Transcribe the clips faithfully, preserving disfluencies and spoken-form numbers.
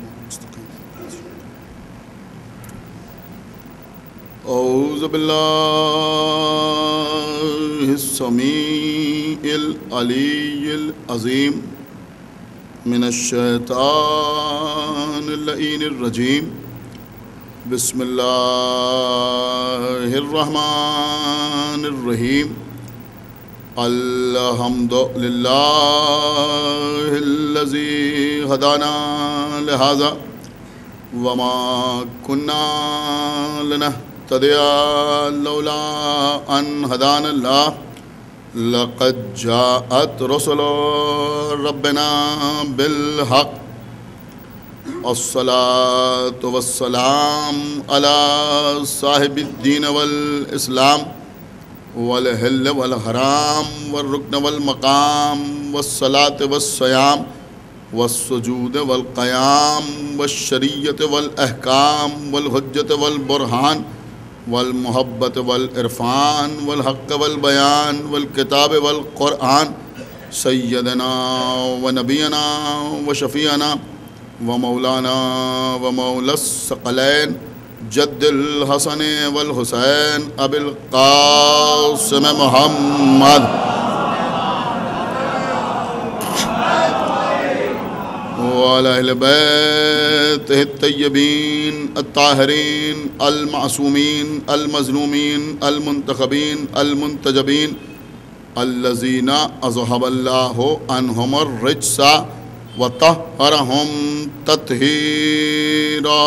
أعوذ بالله السميع العلي العظيم من الشيطان اللعين الرجيم بسم الله الرحمن الرحيم الحمد لله الذي هدانا لهذا وما كنا لنهتدي لولا أن هدانا الله لقد جاءت رسل ربنا بالحق الصلاة والسلام على صاحب الدين والإسلام والحل والحرام والركن والمقام والصلاة والصيام والسجود والقيام والشریعت والأحکام والحجة والبرهان والمحبة والعرفان والحق والبيان والكتاب والقرآن سيدنا ونبينا وشفيعنا ومولانا ومولى الثقلين جد الحسن والحسين أبي القاسم محمد وعلى أهل بيته الطيبين الطاهرين المعصومين المظلومين المنتخبين المنتجبين الذين أذهب الله عنهم الرجس وطهرهم تطهيرا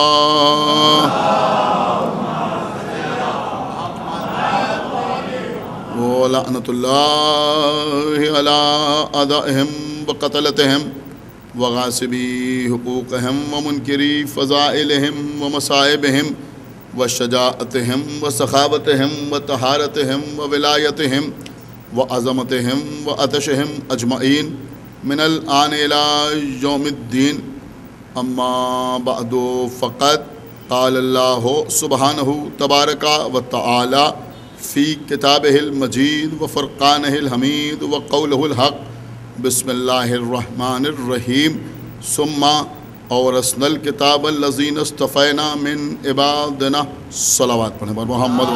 ولعنة الله على أعدائهم وقتلتهم وغاصبي حقوقهم ومنكري فضائلهم ومصائبهم وشجاعتهم وسخاوتهم وطهارتهم وولايتهم وعظمتهم وعطشهم أجمعين من الآن إلى يوم الدين أما بعد فقد قال الله سبحانه تبارك وتعالى في كتابه المجيد وفرقانه الحميد وقوله الحق بسم اللہ الرحمن الرحیم ثم اورثنا الکتاب الذین اصطفینا من عبادنا صلوات پڑھیں بر محمد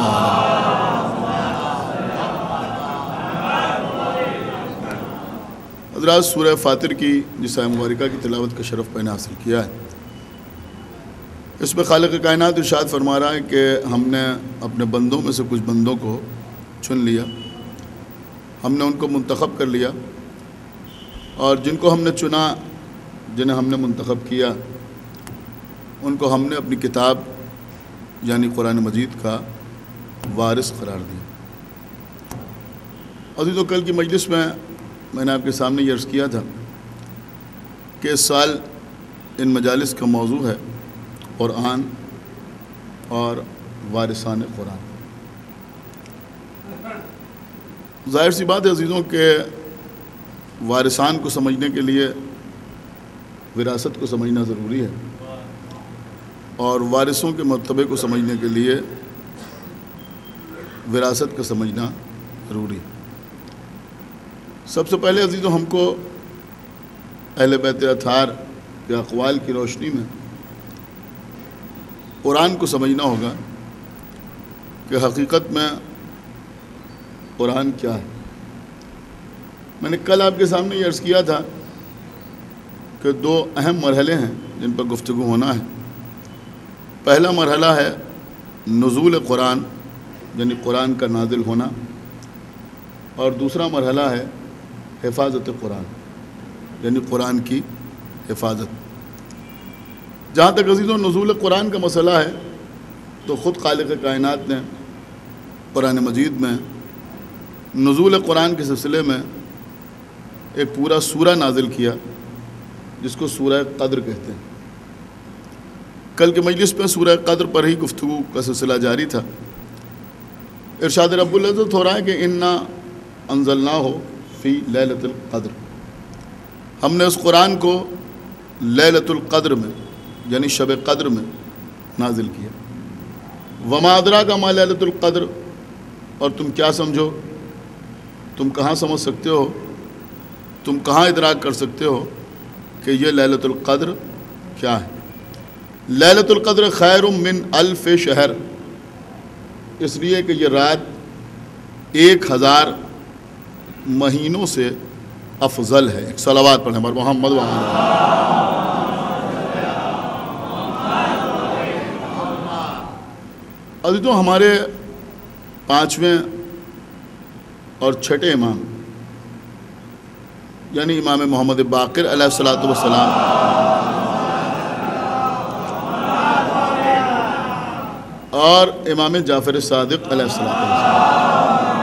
حضرات سورہ فاطر کی جس آیت مبارکہ کی تلاوت کا شرف میں نے حاصل کیا ہے، اس میں خالق کائنات ارشاد فرما رہا ہے کہ ہم نے اپنے بندوں میں سے کچھ بندوں کو چن لیا، ہم نے ان کو منتخب کر لیا، اور جن کو ہم نے چنا، جنہیں ہم نے منتخب کیا، ان کو ہم نے اپنی کتاب یعنی قرآن مجید کا وارث قرار دیا۔ عزیزو، کل کی مجلس میں میں نے آپ کے سامنے یہ عرض کیا تھا کہ اس سال ان مجالس کا موضوع ہے قرآن اور وارثان قرآن۔ ظاہر سی بات ہے عزیزوں کہ وارثان کو سمجھنے کے لیے وراثت کو سمجھنا ضروری ہے، اور وارثوں کے مرتبے کو سمجھنے کے لیے وراثت کا سمجھنا ضروری ہے۔ سب سے پہلے عزیزوں ہم کو اہل بیت اطہار کے اقوال کی روشنی میں قرآن کو سمجھنا ہوگا کہ حقیقت میں قرآن کیا ہے۔ میں نے کل آپ کے سامنے یہ عرض کیا تھا کہ دو اہم مرحلے ہیں جن پر گفتگو ہونا ہے۔ پہلا مرحلہ ہے نزول قرآن یعنی قرآن کا نازل ہونا، اور دوسرا مرحلہ ہے حفاظت قرآن یعنی قرآن کی حفاظت۔ جہاں تک عزیزوں نزول قرآن کا مسئلہ ہے تو خود خالق کائنات نے قرآن مجید میں نزول قرآن کے سلسلے میں ایک پورا سورہ نازل کیا جس کو سورہ قدر کہتے ہیں۔ کل کے مجلس میں سورہ قدر پر ہی گفتگو کا سلسلہ جاری تھا۔ ارشاد رب العزت ہو رہا ہے کہ انا انزلناہ فی لیلۃ القدر، ہم نے اس قرآن کو لیلۃ القدر میں یعنی شب قدر میں نازل کیا۔ وما ادراک ما لیلۃ القدر، اور تم کیا سمجھو، تم کہاں سمجھ سکتے ہو، تم کہاں ادراک کر سکتے ہو کہ یہ لیلۃ القدر کیا ہے۔ لیلۃ القدر خیر من الف شہر، اس لیے کہ یہ رات ایک ہزار مہینوں سے افضل ہے۔ ایک صلوات پڑھیں بر محمد و آلہ۔ عزیزوں، ہمارے پانچویں اور چھٹے امام یعنی امام محمد باقر علیہ الصلوۃ والسلام اور امام جعفر صادق علیہ الصلوۃ والسلام،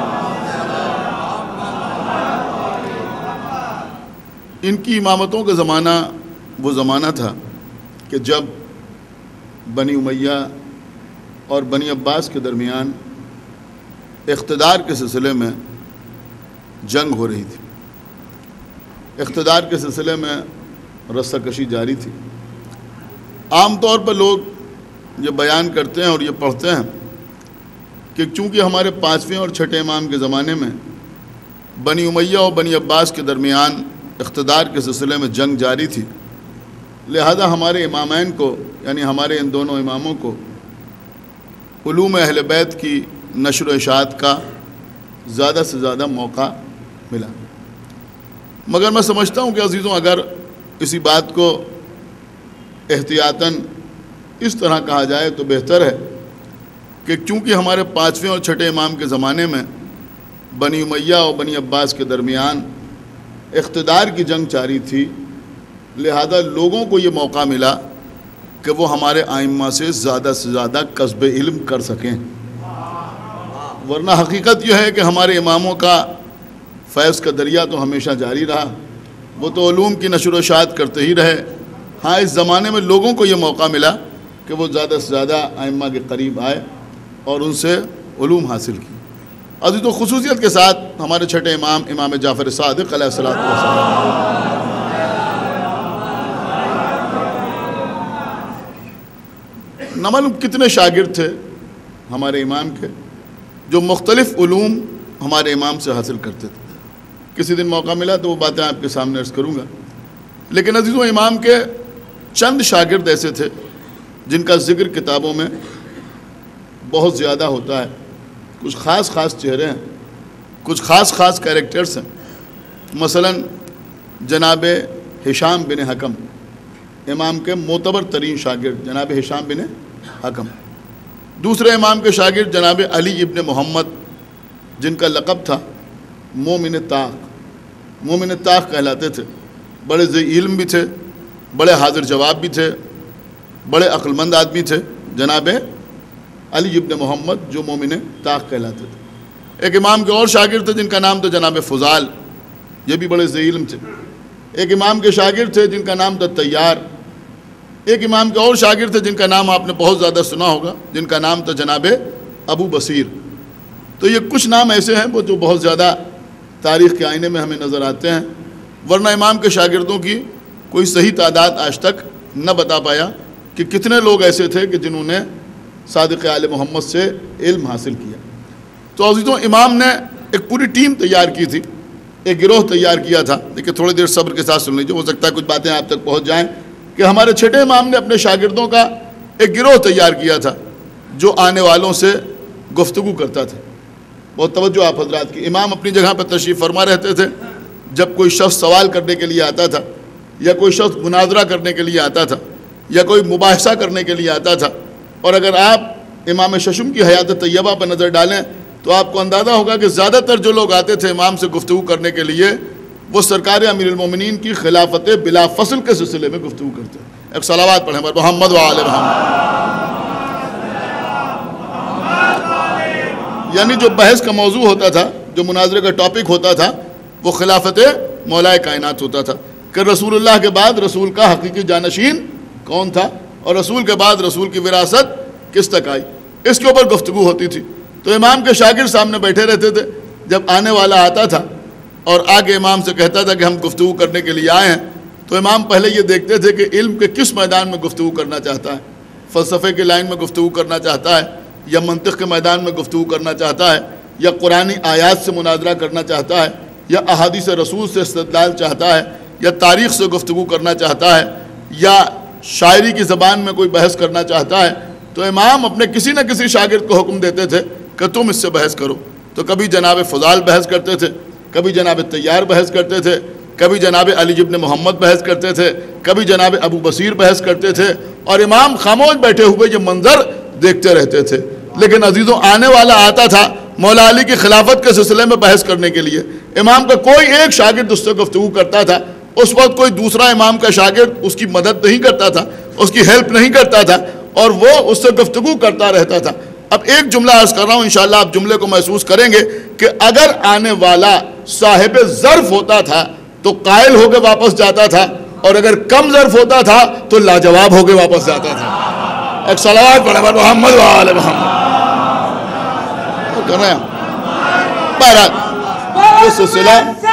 ان کی امامتوں کا زمانہ وہ زمانہ تھا کہ جب بنی امیہ اور بنی عباس کے درمیان اقتدار کے سلسلے میں جنگ ہو رہی تھی، اقتدار کے سلسلے میں رسہ کشی جاری تھی۔ عام طور پر لوگ یہ بیان کرتے ہیں اور یہ پڑھتے ہیں کہ چونکہ ہمارے پانچویں اور چھٹے امام کے زمانے میں بنی امیہ اور بنی عباس کے درمیان اقتدار کے سلسلے میں جنگ جاری تھی، لہذا ہمارے امامین کو یعنی ہمارے ان دونوں اماموں کو علوم اہل بیت کی نشر و اشاعت کا زیادہ سے زیادہ موقع ملا۔ مگر میں سمجھتا ہوں کہ عزیزوں، اگر اسی بات کو احتیاطاً اس طرح کہا جائے تو بہتر ہے کہ چونکہ ہمارے پانچویں اور چھٹے امام کے زمانے میں بنی امیہ اور بنی عباس کے درمیان اقتدار کی جنگ جاری تھی، لہذا لوگوں کو یہ موقع ملا کہ وہ ہمارے ائمہ سے زیادہ سے زیادہ کسب علم کر سکیں، ورنہ حقیقت یہ ہے کہ ہمارے اماموں کا فیض کا دریا تو ہمیشہ جاری رہا، وہ تو علوم کی نشر و اشاعت کرتے ہی رہے۔ ہاں، اس زمانے میں لوگوں کو یہ موقع ملا کہ وہ زیادہ سے زیادہ ائمہ کے قریب آئے اور ان سے علوم حاصل کی۔ عزیزوں، خصوصیت کے ساتھ ہمارے چھٹے امام امام جعفر صادق علیہ الصلوۃ والسلام نہ معلوم کتنے شاگرد تھے ہمارے امام کے جو مختلف علوم ہمارے امام سے حاصل کرتے تھے۔ کسی دن موقع ملا تو وہ باتیں آپ کے سامنے عرض کروں گا، لیکن عزیزوں، امام کے چند شاگرد ایسے تھے جن کا ذکر کتابوں میں بہت زیادہ ہوتا ہے، کچھ خاص خاص چہرے ہیں، کچھ خاص خاص کیریکٹرز ہیں۔ مثلا جناب ہشام بن حکم، امام کے معتبر ترین شاگرد جناب ہشام بن حکم۔ دوسرے امام کے شاگرد جناب علی ابن محمد، جن کا لقب تھا مومن طاق، مومن طاق کہلاتے تھے، بڑے ذی علم بھی تھے، بڑے حاضر جواب بھی تھے، بڑے عقل مند آدمی تھے جناب علی ابن محمد جو مومن طاق کہلاتے تھے۔ ایک امام کے اور شاگرد تھے جن کا نام تھا جناب فضال، یہ بھی بڑے ذی علم تھے۔ ایک امام کے شاگرد تھے جن کا نام تھا تیار۔ ایک امام کے اور شاگرد تھے جن کا نام آپ نے بہت زیادہ سنا ہوگا، جن کا نام تھا جناب ابو بصیر۔ تو یہ کچھ نام ایسے ہیں وہ جو بہت زیادہ تاریخ کے آئینے میں ہمیں نظر آتے ہیں، ورنہ امام کے شاگردوں کی کوئی صحیح تعداد آج تک نہ بتا پایا کہ کتنے لوگ ایسے تھے کہ جنہوں نے صادق آل محمد سے علم حاصل کیا۔ تو عزیزوں، امام نے ایک پوری ٹیم تیار کی تھی، ایک گروہ تیار کیا تھا۔ دیکھیں، تھوڑی دیر صبر کے ساتھ سن لیجیے، ہو سکتا ہے کچھ باتیں آپ تک پہنچ جائیں کہ ہمارے چھٹے امام نے اپنے شاگردوں کا ایک گروہ تیار کیا تھا جو آنے والوں سے گفتگو کرتا تھا۔ بہت توجہ آپ حضرات کی، امام اپنی جگہ پر تشریف فرما رہتے تھے، جب کوئی شخص سوال کرنے کے لیے آتا تھا یا کوئی شخص مناظرہ کرنے کے لیے آتا تھا یا کوئی مباحثہ کرنے کے لیے آتا تھا، اور اگر آپ امام ششم کی حیات طیبہ پر نظر ڈالیں تو آپ کو اندازہ ہوگا کہ زیادہ تر جو لوگ آتے تھے امام سے گفتگو کرنے کے لیے وہ سرکار امیر المومنین کی خلافت بلا فصل کے سلسلے میں گفتگو کرتے ہیں۔ ایک صلوات پڑھیں بر محمد و آل محمد۔ یعنی جو بحث کا موضوع ہوتا تھا، جو مناظرے کا ٹاپک ہوتا تھا، وہ خلافت مولا کائنات ہوتا تھا کہ رسول اللہ کے بعد رسول کا حقیقی جانشین کون تھا اور رسول کے بعد رسول کی وراثت کس تک آئی، اس کے اوپر گفتگو ہوتی تھی۔ تو امام کے شاگرد سامنے بیٹھے رہتے تھے، جب آنے والا آتا تھا اور آگے امام سے کہتا تھا کہ ہم گفتگو کرنے کے لیے آئے ہیں، تو امام پہلے یہ دیکھتے تھے کہ علم کے کس میدان میں گفتگو کرنا چاہتا ہے، فلسفے کے لائن میں گفتگو کرنا چاہتا ہے یا منطق کے میدان میں گفتگو کرنا چاہتا ہے یا قرآنی آیات سے مناظرہ کرنا چاہتا ہے یا احادیث رسول سے استدلال چاہتا ہے یا تاریخ سے گفتگو کرنا چاہتا ہے یا شاعری کی زبان میں کوئی بحث کرنا چاہتا ہے تو امام اپنے کسی نہ کسی شاگرد کو حکم دیتے تھے کہ تم اس سے بحث کرو. تو کبھی جناب فضال بحث کرتے تھے, کبھی جناب طیار بحث کرتے تھے, کبھی جناب علی ابن محمد بحث کرتے تھے, کبھی جناب ابو بصیر بحث کرتے تھے, اور امام خاموش بیٹھے ہوئے یہ منظر دیکھتے رہتے تھے. لیکن عزیزوں, آنے والا آتا تھا مولا علی کی خلافت کے سلسلے میں بحث کرنے کے لیے, امام کا کوئی ایک شاگرد اس سے گفتگو کرتا تھا. اس وقت کوئی دوسرا امام کا شاگرد اس کی مدد نہیں کرتا تھا, اس کی ہیلپ نہیں کرتا تھا, اور وہ اس سے گفتگو کرتا رہتا تھا. اب ایک جملہ عرض کر رہا ہوں, انشاءاللہ آپ جملے کو محسوس کریں گے کہ اگر آنے والا صاحب ظرف ہوتا تھا تو قائل ہو کے واپس جاتا تھا, اور اگر کم ظرف ہوتا تھا تو لاجواب ہو کے واپس جاتا تھا. ایک صلوات پڑھیں محمد و آل محمد کر رہے ہیں. بہرحال یہ سلسلہ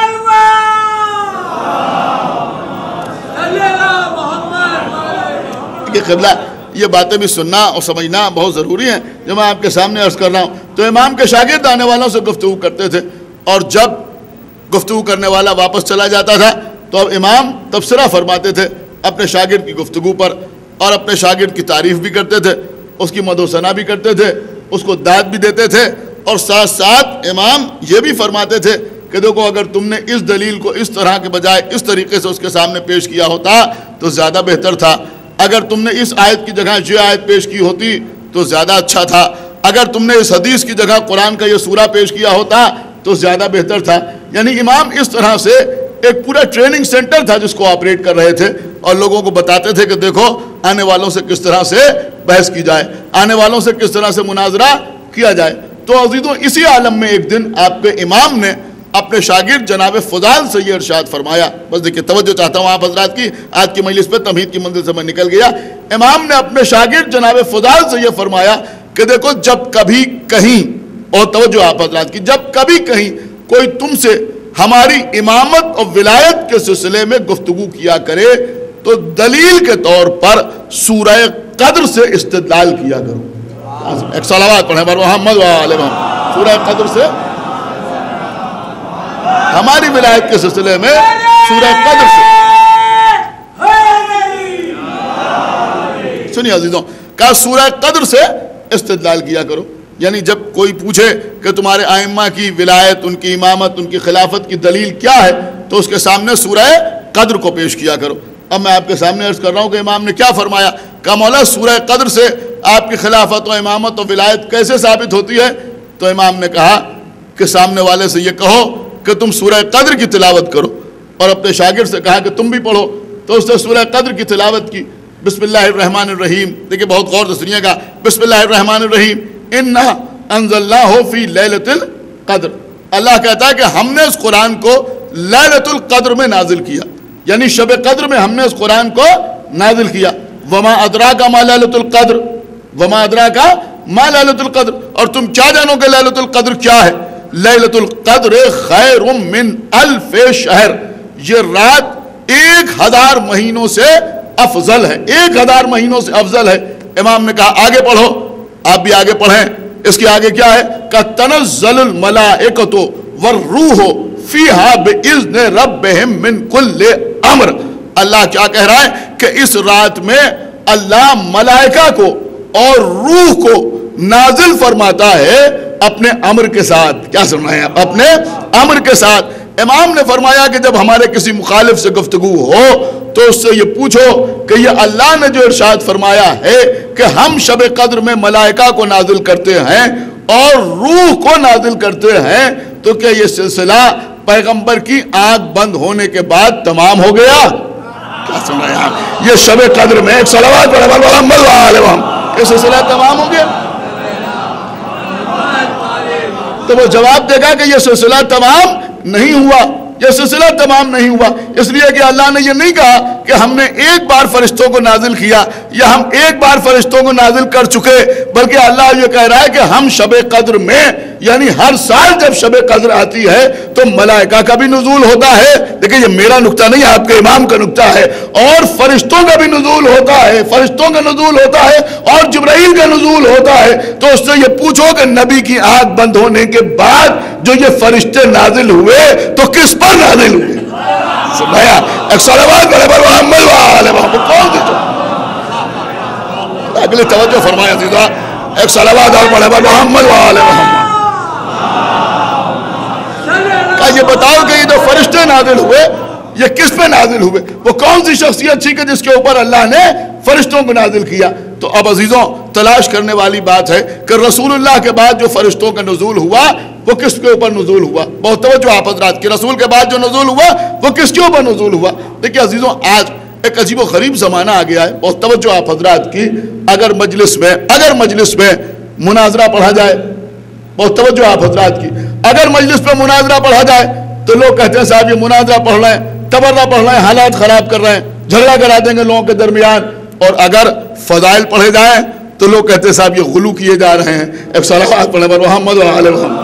یہ قبلہ, یہ باتیں بھی سننا اور سمجھنا بہت ضروری ہیں جو میں آپ کے سامنے عرض کر رہا ہوں. تو امام کے شاگرد آنے والوں سے گفتگو کرتے تھے, اور جب گفتگو کرنے والا واپس چلا جاتا تھا تو اب امام تبصرہ فرماتے تھے اپنے شاگرد کی گفتگو پر, اور اپنے شاگرد کی تعریف بھی کرتے تھے, اس کی مدح و ثنا بھی کرتے تھے, اس کو داد بھی دیتے تھے, اور ساتھ ساتھ امام یہ بھی فرماتے تھے کہ دیکھو اگر تم نے اس دلیل کو اس طرح کے بجائے اس طریقے سے اس کے سامنے پیش کیا ہوتا تو زیادہ بہتر تھا, اگر تم نے اس آیت کی جگہ یہ آیت پیش کی ہوتی تو زیادہ اچھا تھا, اگر تم نے اس حدیث کی جگہ قرآن کا یہ سورہ پیش کیا ہوتا تو زیادہ بہتر تھا. یعنی امام اس طرح سے ایک پورا ٹریننگ سینٹر تھا جس کو آپریٹ کر رہے تھے, اور لوگوں کو بتاتے تھے کہ دیکھو آنے والوں سے کس طرح سے بحث کی جائے, آنے والوں سے کس طرح سے مناظرہ کیا جائے. تو عزیزوں, اسی عالم میں ایک دن آپ کے امام نے اپنے شاگرد جناب فضال سے یہ ارشاد فرمایا. بس دیکھیں, توجہ چاہتا ہوں آپ حضرات کی, آج کی مجلس پہ تمہید کی منزل سے میں نکل گیا. امام نے اپنے شاگرد جناب فضال سے یہ فرمایا کہ دیکھو جب کبھی کہیں, اور توجہ آپ حضرات کی, جب کبھی کہیں کوئی تم سے ہماری امامت اور ولایت کے سلسلے میں گفتگو کیا کرے تو دلیل کے طور پر سورہ قدر سے استدلال کیا کرو. ایک صلوات پڑھیں بر محمد و آل محمد. سورہ قدر سے, ہماری ولایت کے سلسلے میں سورہ قدر سے. سنیے عزیزوں, کہا سورہ قدر سے استدلال کیا کرو. یعنی جب کوئی پوچھے کہ تمہارے ائمہ کی ولایت, ان کی امامت, ان کی خلافت کی دلیل کیا ہے, تو اس کے سامنے سورہ قدر کو پیش کیا کرو. اب میں آپ کے سامنے عرض کر رہا ہوں کہ امام نے کیا فرمایا. کہا مولا سورہ قدر سے آپ کی خلافت و امامت و ولایت کیسے ثابت ہوتی ہے. تو امام نے کہا کہ سامنے والے سے یہ کہو کہ تم سورہ قدر کی تلاوت کرو, اور اپنے شاگرد سے کہا کہ تم بھی پڑھو. تو اس نے سورہ قدر کی تلاوت کی. بسم اللہ الرحمن الرحیم. دیکھیں بہت غور سے سنیے گا. بسم اللہ الرحمن الرحیم. اِنَّا أَنزَلْنَاهُ فِي لَيْلَةِ الْقَدْرِ. اللہ کہتا ہے کہ ہم نے اس قرآن کو لیلۃ القدر میں نازل کیا, یعنی شب قدر میں ہم نے اس قرآن کو نازل کیا. وَمَا أَدْرَاكَ مَا لَيْلَةُ الْقَدْرِ وَمَا أَدْرَاكَ مَا لَيْلَةُ الْقَدْرِ. اور تم کیا جانو کہ لیلۃ القدر کیا ہے. لیلۃ القدر خیر من الف شہر. یہ رات ایک ہزار مہینوں سے افضل ہے, ایک ہزار مہینوں سے افضل ہے. امام نے کہا آگے پڑھو. آپ بھی آگے پڑھیں. اس کے آگے کیا ہے. کہ تنزل الملائکۃ والروح فیہا باذن ربہم من کل امر. اللہ کیا کہہ رہا ہے کہ اس رات میں اللہ ملائکہ کو اور روح کو نازل فرماتا ہے اپنے امر کے ساتھ. کیا سن رہے ہیں, اپنے امر کے ساتھ. امام نے فرمایا کہ جب ہمارے کسی مخالف سے گفتگو ہو تو اس سے یہ پوچھو کہ یہ اللہ نے جو ارشاد فرمایا ہے کہ ہم شب قدر میں ملائکہ کو نازل کرتے ہیں اور روح کو نازل کرتے ہیں, تو کیا یہ سلسلہ پیغمبر کی آنکھ بند ہونے کے بعد تمام ہو گیا. کیا سن رہے ہیں آپ, یہ شب قدر میں ایک صلوات پڑھیں محمد و آل محمد, یہ سلسلہ تمام ہو گیا. تو وہ جواب دے گا کہ یہ سلسلہ تمام نہیں ہوا, یہ سلسلہ تمام نہیں ہوا, اس لیے کہ اللہ نے یہ نہیں کہا کہ ہم نے ایک بار فرشتوں کو نازل کیا یا ہم ایک بار فرشتوں کو نازل کر چکے, بلکہ اللہ یہ کہہ رہا ہے کہ ہم شب قدر میں, یعنی ہر سال جب شب قدر آتی ہے تو ملائکہ کا بھی نزول ہوتا ہے. دیکھیں یہ میرا نقطہ نہیں, آپ کے امام کا نقطہ ہے. اور فرشتوں کا بھی نزول ہوتا ہے, فرشتوں کا نزول ہوتا ہے اور جبرائیل کا نزول ہوتا ہے. تو اس سے یہ پوچھو کہ نبی کی آنکھ بند ہونے کے بعد جو یہ فرشتے نازل ہوئے تو کس پر نازل ہوئے. سنایا ایک صلوات پڑھیں محمد و آل محمد. کون تھے جو کے لیے توجہ فرمائیں عزیزہ، ایک صلوات اور پڑھے محمد و آل محمد۔ کہا یہ بتاؤ کہ یہ جو فرشتے نازل ہوئے یہ کس پہ نازل ہوئے؟ وہ کون سی شخصیت تھی کہ جس کے اوپر اللہ نے فرشتوں کو نازل کیا؟ تو اب عزیزوں تلاش کرنے والی بات ہے کہ رسول اللہ کے بعد جو فرشتوں کا نزول ہوا وہ کس کے اوپر نزول ہوا؟ بہت توجہ آپ حضرات کی، رسول کے بعد جو نزول ہوا وہ کس کے اوپر نزول ہوا؟ دیکھیں عزیزوں آج ایک عجیب و غریب زمانہ آ گیا ہے، بہت توجہ آپ حضرات کی، اگر مجلس میں اگر مجلس میں مناظرہ پڑھا جائے، بہت توجہ آپ حضرات کی، اگر مجلس میں مناظرہ پڑھا جائے تو لوگ کہتے ہیں صاحب یہ مناظرہ پڑھ رہے ہیں، تبرہ پڑھ رہے ہیں، حالات خراب کر رہے ہیں، جھگڑا کرا دیں گے لوگوں کے درمیان۔ اور اگر فضائل پڑھے جائیں تو لوگ کہتے ہیں صاحب یہ غلو کیے جا رہے ہیں، ایک صلوات پڑھنے پر محمد و آل محمد،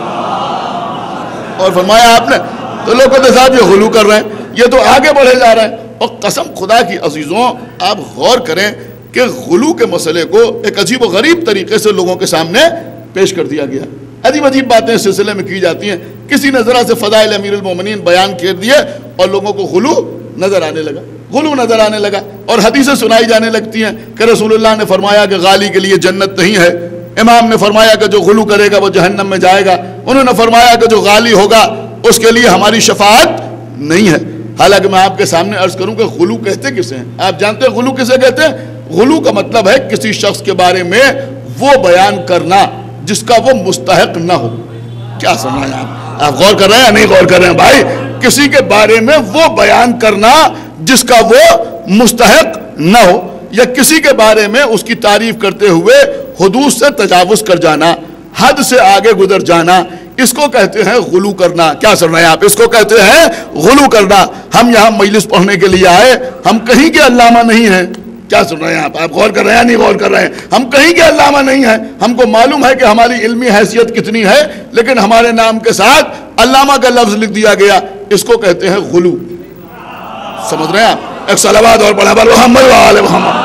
اور فرمایا آپ نے تو لوگ کہتے ہیں صاحب یہ غلو کر رہے ہیں، یہ تو آگے بڑھے جا رہے ہیں۔ اور قسم خدا کی عزیزوں آپ غور کریں کہ غلو کے مسئلے کو ایک عجیب و غریب طریقے سے لوگوں کے سامنے پیش کر دیا گیا، عجیب عجیب باتیں اس سلسلے میں کی جاتی ہیں، کسی نے ذرا سے فضائل امیر المومنین بیان کر دیے اور لوگوں کو غلو نظر آنے لگا، غلو نظر آنے لگا، اور حدیثیں سنائی جانے لگتی ہیں کہ رسول اللہ نے فرمایا کہ غالی کے لیے جنت نہیں ہے، امام نے فرمایا کہ جو غلو کرے گا وہ جہنم میں جائے گا، انہوں نے فرمایا کہ جو غالی ہوگا اس کے لیے ہماری شفاعت نہیں ہے۔ حالانکہ میں آپ کے سامنے عرض کروں کہ غلو کہتے کسے ہیں؟ آپ جانتے ہیں غلو کسے کہتے ہیں؟ غلو کا مطلب ہے کسی شخص کے بارے میں وہ بیان کرنا جس کا وہ مستحق نہ ہو۔ کیا سمجھ رہے ہیں آپ؟ آپ غور کر رہے ہیں یا نہیں غور کر رہے ہیں بھائی؟ کسی کے بارے میں وہ بیان کرنا جس کا وہ مستحق نہ ہو، یا کسی کے بارے میں اس کی تعریف کرتے ہوئے حدود سے تجاوز کر جانا، حد سے آگے گزر جانا، اس کو کہتے ہیں غلو کرنا۔ کیا سن رہے ہیں آپ؟ اس کو کہتے ہیں غلو کرنا۔ ہم یہاں مجلس پڑھنے کے لیے آئے، ہم کہیں کے علامہ نہیں ہیں۔ کیا سن رہے ہیں آپ؟ آپ غور کر رہے ہیں یا نہیں غور کر رہے ہیں؟ ہم کہیں کے علامہ نہیں ہیں، ہم کو معلوم ہے کہ ہماری علمی حیثیت کتنی ہے، لیکن ہمارے نام کے ساتھ علامہ کا لفظ لکھ دیا گیا، اس کو کہتے ہیں غلو۔ سمجھ رہے ہیں آپ؟ ایک صلوات اور پڑھا بر محمد و آل محمد۔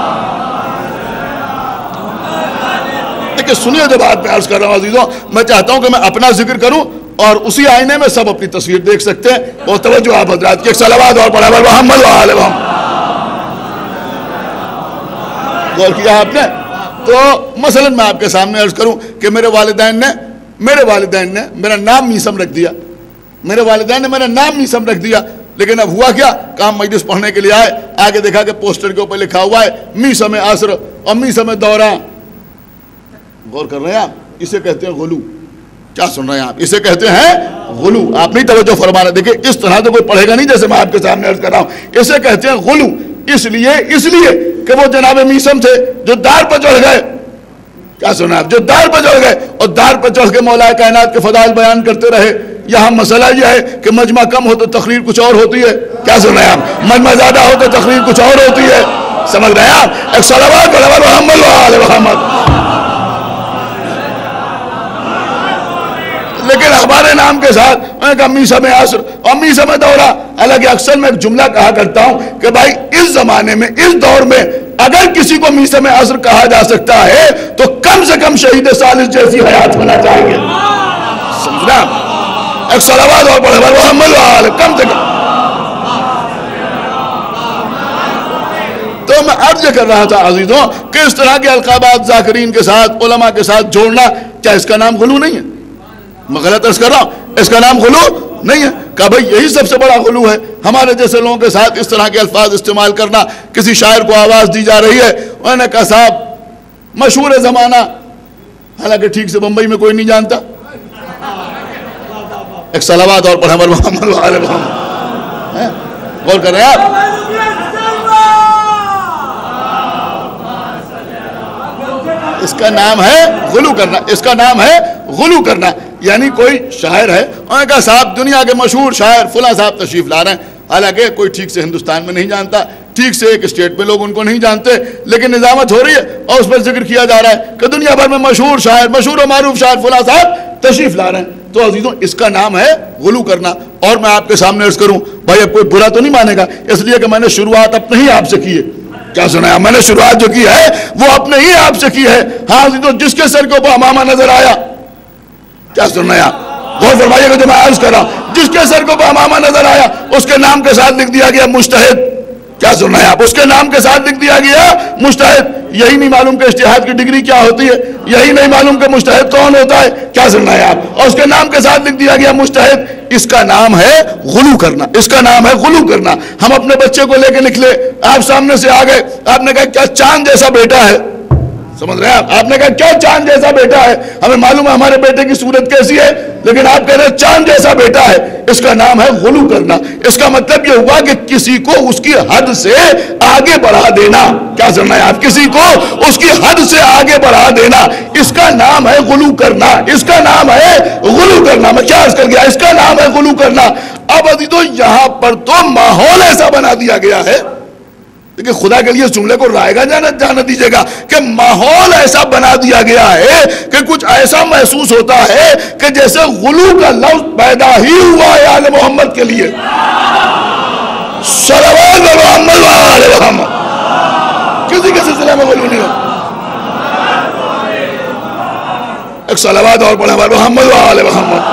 دیکھیں سنیے جو بات میں عرض کر رہا ہوں عزیزوں، میں چاہتا ہوں کہ میں اپنا ذکر کروں اور اسی آئینے میں سب اپنی تصویر دیکھ سکتے ہیں۔ بہت توجہ آپ حضرات کی، ایک صلوات اور پڑھا بر محمد و آل محمد۔ غور کیا آپ نے؟ تو مثلا میں آپ کے سامنے عرض کروں کہ میرے والدین نے میرے والدین نے میرا نام میسم رکھ دیا، میرے والدین نے میرا نام میسم رکھ دیا، لیکن اب ہوا کیا؟ کام مجلس پڑھنے کے لیے آئے، آگے دیکھا کہ پوسٹر کے اوپر لکھا ہوا ہے میسم عصر اور میسم دوران۔ غور کر رہے ہیں آپ؟ اسے کہتے ہیں غلو۔ کیا سن رہے ہیں آپ؟ اسے کہتے ہیں غلو۔ آپ نہیں توجہ فرمانا، دیکھیں اس طرح تو کوئی پڑھے گا نہیں جیسے میں آپ کے سامنے عرض کر رہا ہوں۔ اسے کہتے ہیں غلو، اس لیے اس لیے کہ وہ جناب میسم تھے جو دار پر چڑھ گئے۔ کیا سنا آپ؟ جو دار پر چڑھ گئے اور دار پر چڑھ کے مولا کائنات کے فضائل بیان کرتے رہے۔ یہاں مسئلہ یہ ہے کہ مجمع کم ہو تو تقریر کچھ اور ہوتی ہے۔ کیا سن رہے ہیں آپ؟ مجمع زیادہ ہو تو تقریر کچھ اور ہوتی ہے۔ سمجھ رہے ہیں آپ؟ ایک صلوات پڑھا محمد و آل محمد۔ لیکن ہمارے نام کے ساتھ میسم عصر اور میسم دورہ، حالانکہ اکثر میں ایک جملہ کہا کرتا ہوں کہ بھائی اس زمانے میں اس دور میں اگر کسی کو میسم عصر کہا جا سکتا ہے تو کم سے کم شہید ثالث جیسی حیات ہونا چاہیے۔ سمجھنا؟ ایک صلوات اور پڑھے محمد و آل، کم سے کم۔ تو میں عرض کر رہا تھا عزیزوں کہ اس طرح کے القابات ذاکرین کے ساتھ علماء کے ساتھ جوڑنا، کیا اس کا نام غلو نہیں ہے؟ میں غلط عرض کر رہا ہوں؟ اس کا نام غلو نہیں ہے؟ کہا بھائی یہی سب سے بڑا غلو ہے، ہمارے جیسے لوگوں کے ساتھ اس طرح کے الفاظ استعمال کرنا۔ کسی شاعر کو آواز دی جا رہی ہے، انہوں نے کہا صاحب مشہور زمانہ، حالانکہ ٹھیک سے بمبئی میں کوئی نہیں جانتا۔ ایک صلوات اور پڑھا محمد و آل محمد۔ غور کر رہے ہیں آپ؟ اس کا نام ہے غلو کرنا، اس کا نام ہے غلو کرنا۔ یعنی کوئی شاعر ہے، انہوں نے کہا صاحب دنیا کے مشہور شاعر فلاں صاحب تشریف لا رہے ہیں، حالانکہ کوئی ٹھیک سے ہندوستان میں نہیں جانتا، ٹھیک سے ایک اسٹیٹ میں لوگ ان کو نہیں جانتے، لیکن نظامت ہو رہی ہے اور اس پر ذکر کیا جا رہا ہے کہ دنیا بھر میں مشہور شاعر، مشہور و معروف شاعر فلاں صاحب تشریف لا رہے ہیں۔ تو عزیزوں اس کا نام ہے غلو کرنا۔ اور میں آپ کے سامنے عرض کروں بھائی اب کوئی برا تو نہیں مانے گا، اس لیے کہ میں نے شروعات اپنے ہی آپ سے کی ہے۔ کیا سنا ہے؟ میں نے شروعات جو کی ہے وہ اپنے ہی آپ سے کی ہے۔ ہاں عزیزوں جس کے سر کے اوپر امامہ نظر آیا، کیا سن رہے ہیں آپ؟ غور فرمائیے گا جو میں عرض کر رہا ہوں، جس کے سر کے اوپر امامہ نظر آیا اس کے نام کے ساتھ لکھ دیا گیا مجتہد۔ کیا سن رہے ہیں آپ؟ اس کے نام کے ساتھ لکھ دیا گیا مجتہد۔ یہی نہیں معلوم کہ اجتہاد کی ڈگری کیا ہوتی ہے, یہی نہیں معلوم کہ مجتہد کون ہوتا ہے. کیا سننا ہے آپ؟ اور اس کے نام کے ساتھ لکھ دیا گیا مجتہد. اس کا نام ہے غلو کرنا, اس کا نام ہے غلو کرنا. ہم اپنے بچے کو لے کے نکلے, آپ سامنے سے آ گئے, آپ نے کہا کیا چاند جیسا بیٹا ہے, سمجھ رہے ہیں آپ, آپ نے کہا کیا چاند جیسا بیٹا ہے, ہمیں معلوم ہے ہمارے بیٹے کی صورت کیسی ہے, لیکن آپ کہہ رہے ہیں چاند جیسا بیٹا ہے. اس کا نام ہے غلو کرنا. اس کا مطلب یہ ہوا کہ کسی کو اس کی حد سے آگے بڑھا دینا. کیا سمجھنا ہے آپ؟ کسی کو اس کی حد سے آگے بڑھا دینا, اس کا نام ہے غلو کرنا, اس کا نام ہے غلو کرنا. میں کیا عرض کر گیا, اس کا نام ہے غلو کرنا. اب عزیزو یہاں پر تو ماحول ایسا بنا دیا گیا ہے, لیکن خدا کے لیے اس جملے کو رائے گا جانا جانا دیجیے گا کہ ماحول ایسا بنا دیا گیا ہے کہ کچھ ایسا محسوس ہوتا ہے کہ جیسے غلو کا لفظ پیدا ہی ہوا ہے آل محمد کے لیے. صلوات محمد و آل محمد. کسی کے سلسلے میں غلو نہیں ہو. ایک صلوات اور پڑھیں محمد و آل محمد.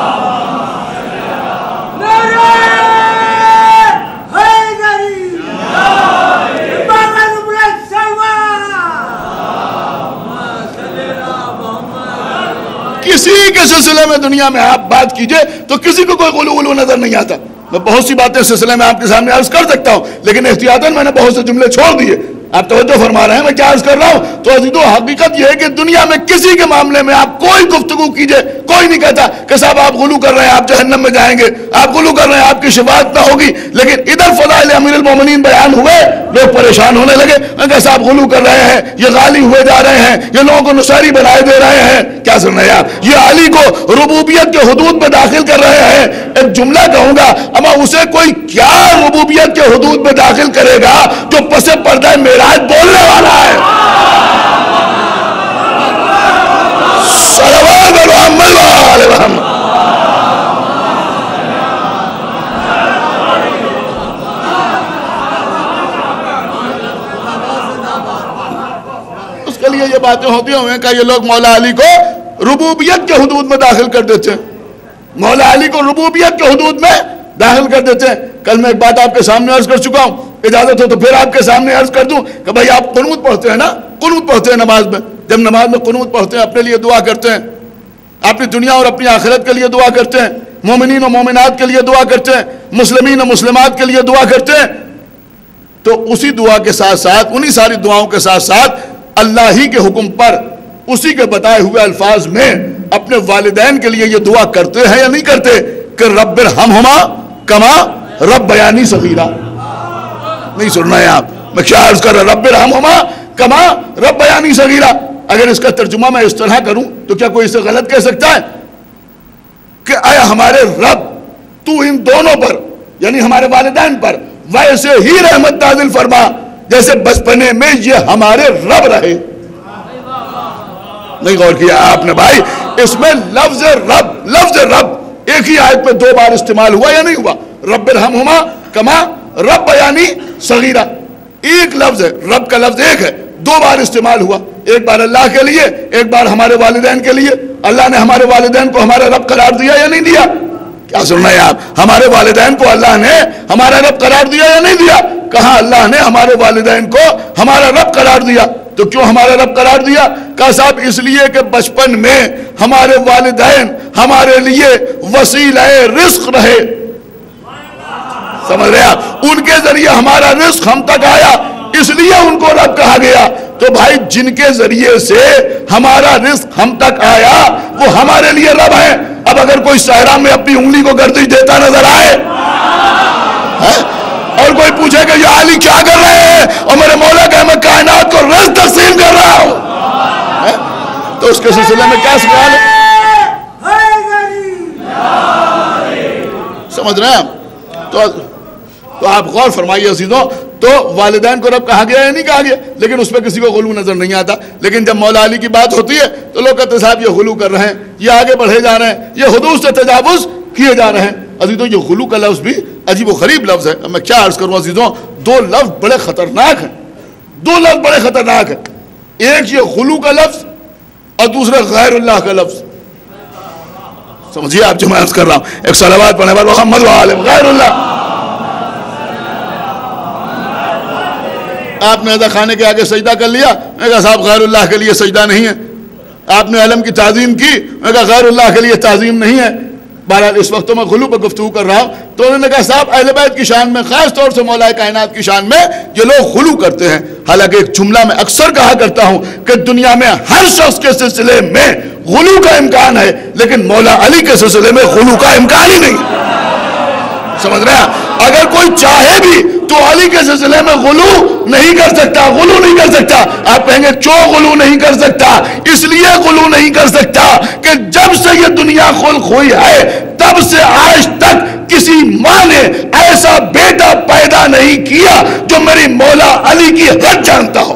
کسی کے سلسلے میں دنیا میں آپ بات کیجئے تو کسی کو کوئی غلو غلو نظر نہیں آتا. میں بہت سی باتیں اس سلسلے میں آپ کے سامنے عرض کر سکتا ہوں, لیکن احتیاطاً میں نے بہت سے جملے چھوڑ دیے. آپ توجہ فرما رہے ہیں میں کیا عرض کر رہا ہوں؟ تو عزیزو حقیقت یہ ہے کہ دنیا میں کسی کے معاملے میں آپ کوئی گفتگو کیجئے, کوئی نہیں کہتا کہ صاحب آپ غلو کر رہے ہیں, آپ جہنم میں جائیں گے, آپ غلو کر رہے ہیں, آپ کی شفاعت نہ ہوگی. لیکن ادھر فضائل امیر المومنین بیان ہوئے, لوگ پریشان ہونے لگے کہ صاحب غلو کر رہے ہیں, یہ غالی ہوئے جا رہے ہیں, یہ لوگوں کو نصیری بنائے دے رہے ہیں. کیا سن رہے ہیں آپ؟ یہ علی کو ربوبیت کے حدود میں داخل کر رہے ہیں. ایک جملہ کہوں گا, اما اسے کوئی کیا ربوبیت کے حدود میں داخل کرے گا جو پس پردہ معراج بولنے والا ہے. صلوات محمد و آل محمد. اس کے لیے یہ باتیں ہوتی ہیں کہ یہ لوگ مولا علی کو ربوبیت کے حدود میں داخل کر دیتے ہیں, مولا علی کو ربوبیت کے حدود میں داخل کر دیتے ہیں. کل میں ایک بات آپ کے سامنے عرض کر چکا ہوں, اجازت ہو تو پھر آپ کے سامنے عرض کر دوں کہ بھائی آپ قنوت پڑھتے ہیں نا, قنوت پڑھتے ہیں نماز میں. جب نماز میں قنوت پڑھتے ہیں اپنے لیے دعا کرتے ہیں, اپنی دنیا اور اپنی آخرت کے لیے دعا کرتے ہیں, مومنین و مومنات کے لیے دعا کرتے ہیں, مسلمین و مسلمات کے لیے دعا کرتے ہیں, تو اسی دعا کے ساتھ ساتھ, انہی ساری دعاؤں کے ساتھ ساتھ اللہ ہی کے حکم پر اسی کے بتائے ہوئے الفاظ میں اپنے والدین کے لیے یہ دعا کرتے ہیں یا نہیں کرتے کہ رب ارحمہما کما ربیانی صغیرا. نہیں سننا ہے آپ, میں کیا عرض کر رہا, رب ارحمہما کما ربیانی صغیرا. اگر اس کا ترجمہ میں اس طرح کروں تو کیا کوئی اسے غلط کہہ سکتا ہے کہ اے ہمارے رب تو ان دونوں پر یعنی ہمارے والدین پر ویسے ہی رحمت نازل فرما جیسے بچپنے میں یہ ہمارے رب رہے. نہیں غور کیا آپ نے بھائی, اس میں لفظ رب لفظ رب ایک ہی آیت میں دو بار استعمال ہوا یا نہیں ہوا؟ رب ارحمہما کما ربیانی صغیرا, ایک لفظ ہے, رب کا لفظ ایک ہے, دو بار استعمال ہوا, ایک بار اللہ کے لیے, ایک بار ہمارے والدین کے لیے. اللہ نے ہمارے والدین کو ہمارا رب قرار دیا یا نہیں دیا؟ کیا سن رہے ہیں آپ؟ ہمارے والدین کو اللہ نے ہمارا رب قرار دیا یا نہیں دیا؟ کہا اللہ نے ہمارے والدین کو ہمارا رب قرار دیا. تو کیوں ہمارا رب قرار دیا؟ کہا صاحب اس لیے کہ بچپن میں ہمارے والدین ہمارے لیے وسیلہ رزق رہے. سمجھ رہے ہیں آپ؟ ان کے ذریعے ہمارا رزق ہم تک آیا, اس لیے ان کو رب کہا گیا. تو بھائی جن کے ذریعے سے ہمارا رزق ہم تک آیا وہ ہمارے لیے رب ہیں. اب اگر کوئی صحرا میں اپنی انگلی کو گردش دیتا نظر آئے اور کوئی پوچھے کہ یہ علی کیا کر رہے ہیں, اور میرے مولا کہ میں کائنات کو رزق تقسیم کر رہا ہوں, تو اس کے سلسلے میں کیا سوال ہے؟ سمجھ رہے ہیں آپ؟ تو تو آپ غور فرمائیے عزیزوں, تو والدین کو رب کہا گیا یا نہیں کہا گیا؟ لیکن اس پہ کسی کو غلو نظر نہیں آتا. لیکن جب مولا علی کی بات ہوتی ہے تو لوگ کہتے ہیں صاحب یہ غلو کر رہے ہیں, یہ آگے بڑھے جا رہے ہیں, یہ حدود سے تجاوز کیے جا رہے ہیں. عزیزوں یہ غلو کا لفظ بھی عجیب و غریب لفظ ہے. میں کیا عرض کروں عزیزوں, دو لفظ بڑے خطرناک ہیں, دو لفظ بڑے خطرناک ہیں. ایک یہ غلو کا لفظ اور دوسرا غیر اللہ کا لفظ. سمجھیے آپ جو میں عرض کر رہا ہوں. ایک صلوات پڑھنے والے محمد و آل غیر اللہ. آپ نے رضا خانے کے آگے سجدہ کر لیا، میں نے کہا صاحب غیر اللہ کے لیے سجدہ نہیں ہے. آپ نے علم کی تعظیم کی، میں نے کہا غیر اللہ کے لیے تعظیم نہیں ہے. بہرحال اس وقت تو میں غلو پر گفتگو کر رہا ہوں. تو انہوں نے کہا صاحب اہل بیت کی شان میں، خاص طور سے مولا کائنات کی شان میں یہ لوگ غلو کرتے ہیں. حالانکہ ایک جملہ میں اکثر کہا کرتا ہوں کہ دنیا میں ہر شخص کے سلسلے میں غلو کا امکان ہے، لیکن مولا علی کے سلسلے میں غلو کا امکان ہی نہیں. سمجھ رہے ہیں؟ اگر کوئی چاہے بھی تو علی کے سلسلے میں غلو نہیں کر سکتا، غلو نہیں کر سکتا. آپ کہیں گے چو غلو نہیں کر سکتا؟ اس لیے غلو نہیں کر سکتا کہ جب سے یہ دنیا خلق ہوئی ہے تب سے آج تک کسی ماں نے ایسا بیٹا پیدا نہیں کیا جو میری مولا علی کی حد جانتا ہو.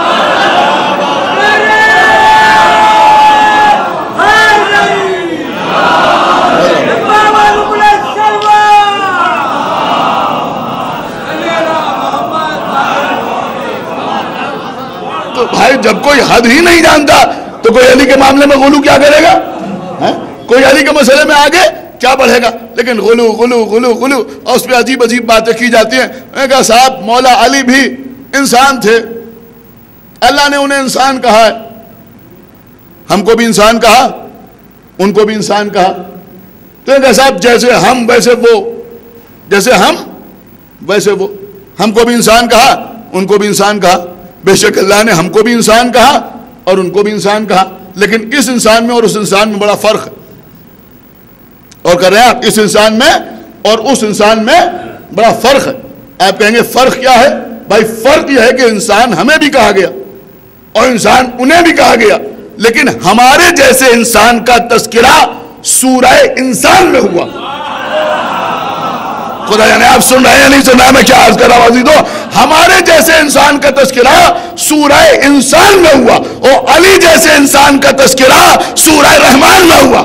تو بھائی جب کوئی حد ہی نہیں جانتا تو کوئی علی کے معاملے میں غلو کیا کرے گا؟ کوئی علی کے مسئلے میں آگے کیا بڑھے گا؟ لیکن غلو غلو غلو غلو اور اس پہ عجیب عجیب باتیں کی جاتی ہیں. میں نے کہا صاحب مولا علی بھی انسان تھے، اللہ نے انہیں انسان کہا ہے، ہم کو بھی انسان کہا، ان کو بھی انسان کہا. تو کہا صاحب جیسے ہم ویسے وہ، جیسے ہم ویسے وہ. ہم کو بھی انسان کہا، ان کو بھی انسان کہا. بے شک اللہ نے ہم کو بھی انسان کہا اور ان کو بھی انسان کہا، لیکن اس انسان میں اور اس انسان میں بڑا فرق ہے. اور کر رہے ہیں آپ، اس انسان میں اور اس انسان میں بڑا فرق ہے. آپ کہیں گے فرق کیا ہے؟ بھائی فرق یہ ہے کہ انسان ہمیں بھی کہا گیا اور انسان انہیں بھی کہا گیا، لیکن ہمارے جیسے انسان کا تذکرہ سورہ انسان میں ہوا. خدا جانے آپ سن رہے ہیں یا نہیں سن رہے ہیں؟ میں کیا عرض کر رہا ہوں عزیزو، ہمارے جیسے انسان کا تذکرہ سورہ انسان میں ہوا اور علی جیسے انسان کا تذکرہ سورہ رحمان میں ہوا.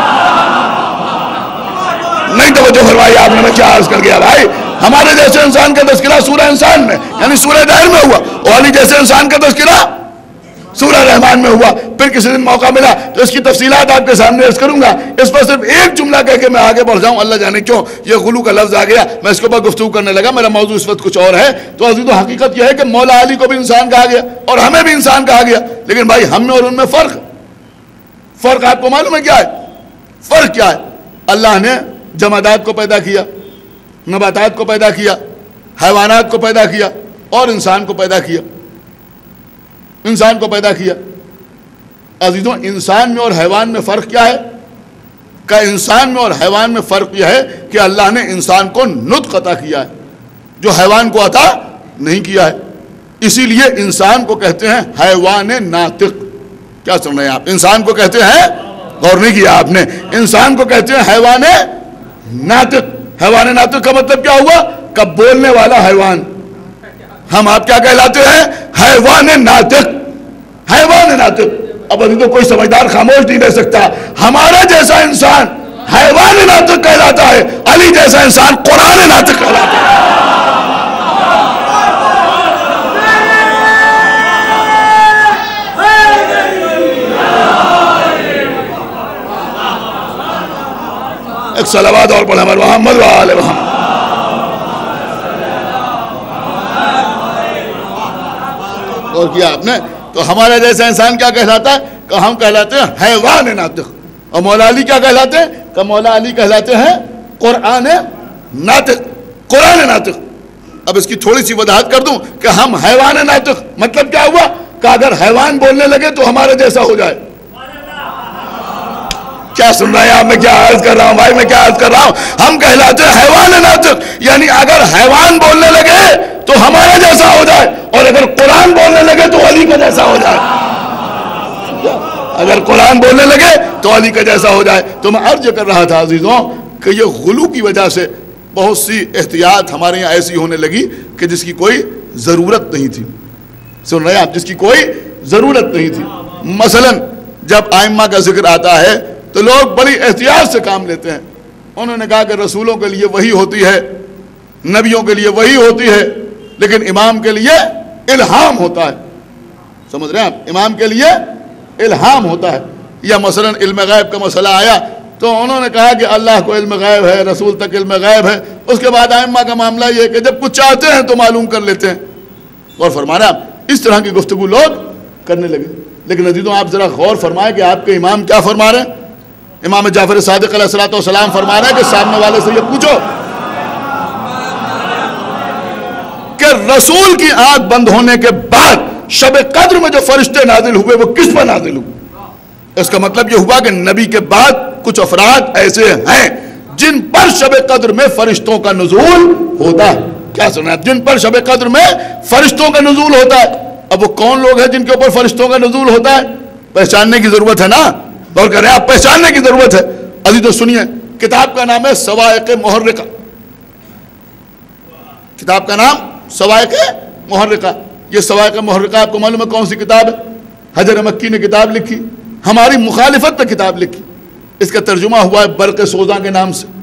نہیں توجہ فرمائی آپ نے، میں کیا عرض کر گیا بھائی. ہمارے جیسے انسان کا تذکرہ سورہ انسان میں یعنی سورہ دہر میں ہوا اور علی جیسے انسان کا تذکرہ سورہ رحمان میں ہوا. پھر کسی دن موقع ملا تو اس کی تفصیلات آپ کے سامنے عرض کروں گا. اس پر صرف ایک جملہ کہہ کے میں آگے بڑھ جاؤں، اللہ جانے کیوں یہ غلو کا لفظ آ گیا، میں اس کے اوپر گفتگو کرنے لگا. میرا موضوع اس وقت کچھ اور ہے. تو عزیز و حقیقت یہ ہے کہ مولا علی کو بھی انسان کہا گیا اور ہمیں بھی انسان کہا گیا، لیکن بھائی ہم میں اور ان میں فرق فرق آپ کو معلوم ہے کیا ہے؟ فرق کیا ہے؟ اللہ نے جمادات کو پیدا کیا، نباتات کو پیدا کیا، حیوانات کو پیدا کیا اور انسان کو پیدا کیا. انسان کو پیدا کیا. عزیزوں انسان میں اور حیوان میں فرق کیا ہے؟ کہ انسان میں اور حیوان میں فرق یہ ہے کہ اللہ نے انسان کو نطق عطا کیا ہے جو حیوان کو عطا نہیں کیا ہے. اسی لیے انسان کو کہتے ہیں حیوان ناطق. کیا سن رہے ہیں آپ؟ انسان کو کہتے ہیں، غور نہیں کیا آپ نے، انسان کو کہتے ہیں حیوان ناطق. حیوان ناطق کا مطلب کیا ہوا؟ کہ بولنے والا حیوان. ہم آپ کیا کہلاتے ہیں؟ حیوان ناطق. حیوان ناطق. اب ابھی تو کوئی سمجھدار خاموش نہیں رہ سکتا. ہمارا جیسا انسان حیوان ناطق کہلاتا ہے، علی جیسا انسان قرآن ناطق کہلاتا ہے. ایک صلوات اور پڑھیں محمد و آل محمد. اور کیا آپ نے؟ تو ہمارا جیسا انسان کیا کہلاتا ہے؟ کہ ہم کہلاتے ہیں حیوان ناطق. اور مولا علی کیا کہلاتے ہیں؟ کہ مولا علی کہلاتے ہیں قرآن ناطق. قرآن ناطق. اب اس کی تھوڑی سی وضاحت کر دوں کہ ہم حیوان ناطق مطلب کیا ہوا؟ کہ اگر حیوان بولنے لگے تو ہمارے جیسا ہو جائے. کیا سن رہے ہیں آپ؟ میں کیا عرض کر رہا ہوں بھائی، میں کیا عرض کر رہا ہوں. ہم کہلاتے ہیں حیوان ناطق، یعنی اگر حیوان بولنے لگے تو ہمارے جیسا ہو جائے اور اگر قرآن بولنے لگے تو علی کا جیسا ہو جائے. اگر قرآن بولنے لگے تو علی کا جیسا ہو جائے. تو میں عرض کر رہا تھا عزیزوں کہ یہ غلو کی وجہ سے بہت سی احتیاط ہمارے یہاں ایسی ہونے لگی کہ جس کی کوئی ضرورت نہیں تھی. سن رہے ہیں آپ؟ جس کی کوئی ضرورت نہیں تھی. مثلا جب ائمہ کا ذکر آتا ہے تو لوگ بڑی احتیاط سے کام لیتے ہیں. انہوں نے کہا کہ رسولوں کے لیے وحی ہوتی ہے، نبیوں کے لیے وحی ہوتی ہے، لیکن امام کے لیے الہام ہوتا ہے. سمجھ رہے ہیں آپ؟ امام کے لیے الہام ہوتا ہے. یا مثلا علم غیب کا مسئلہ آیا تو انہوں نے کہا کہ اللہ کو علم غیب ہے، رسول تک علم غیب ہے. اس کے بعد ائمہ کا معاملہ یہ ہے کہ جب کچھ چاہتے ہیں تو معلوم کر لیتے ہیں. غور فرمانا. اس طرح کی گفتگو لوگ کرنے لگے. لیکن عزیزوں آپ ذرا غور فرمائیں کہ آپ کے امام کیا فرما رہے ہیں. امام جعفر صادق علیہ الصلوۃ والسلام فرما رہے ہیں کہ سامنے والے سے یہ پوچھو کہ رسول کی آنکھ بند ہونے کے بعد شب قدر میں جو فرشتے نازل ہوئے وہ کس پر نازل ہوئے. اس کا مطلب یہ ہوا کہ نبی کے بعد کچھ افراد ایسے ہیں جن پر شب قدر میں فرشتوں کا نزول ہوتا ہے. کیا سنا؟ جن پر شب قدر میں فرشتوں کا نزول ہوتا ہے. اب وہ کون لوگ ہیں جن کے اوپر فرشتوں کا نزول ہوتا ہے؟ پہچاننے کی ضرورت ہے نا. غور کریں آپ, پہچاننے کی ضرورت ہے. عزیزو سنیے, کتاب کا نام ہے صواعق محرقہ. کتاب کا نام صواعق محرقہ. یہ صواعق محرقہ آپ کو معلوم ہے کون سی کتاب ہے؟ حجر مکی نے کتاب لکھی, ہماری مخالفت پہ کتاب لکھی. اس کا ترجمہ ہوا ہے برق سوزاں کے نام سے.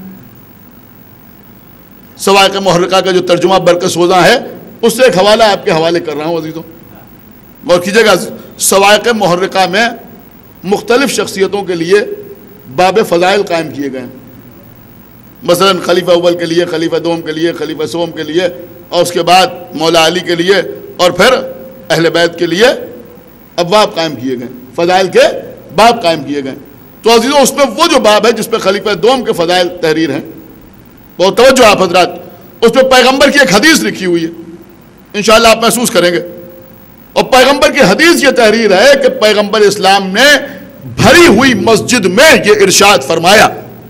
صواعق محرقہ کا جو ترجمہ برق سوزاں ہے اس سے ایک حوالہ آپ کے حوالے کر رہا ہوں عزیزوں. غور کیجیے گا, صواعق محرقہ میں مختلف شخصیتوں کے لیے باب فضائل قائم کیے گئے ہیں. مثلا خلیفہ اول کے لیے, خلیفہ دوم کے لیے, خلیفہ سوم کے لیے, اور اس کے بعد مولا علی کے لیے, اور پھر اہل بیت کے لیے ابواب قائم کیے گئے, فضائل کے باب قائم کیے گئے. تو عزیزوں اس میں وہ جو باب ہے جس پہ خلیفہ دوم کے فضائل تحریر ہیں, بہت توجہ آپ حضرات, اس پہ پیغمبر کی ایک حدیث لکھی ہوئی ہے, انشاءاللہ آپ محسوس کریں گے. اور پیغمبر کی حدیث یہ تحریر ہے کہ پیغمبر اسلام نے بھری ہوئی مسجد میں یہ ارشاد فرمایا.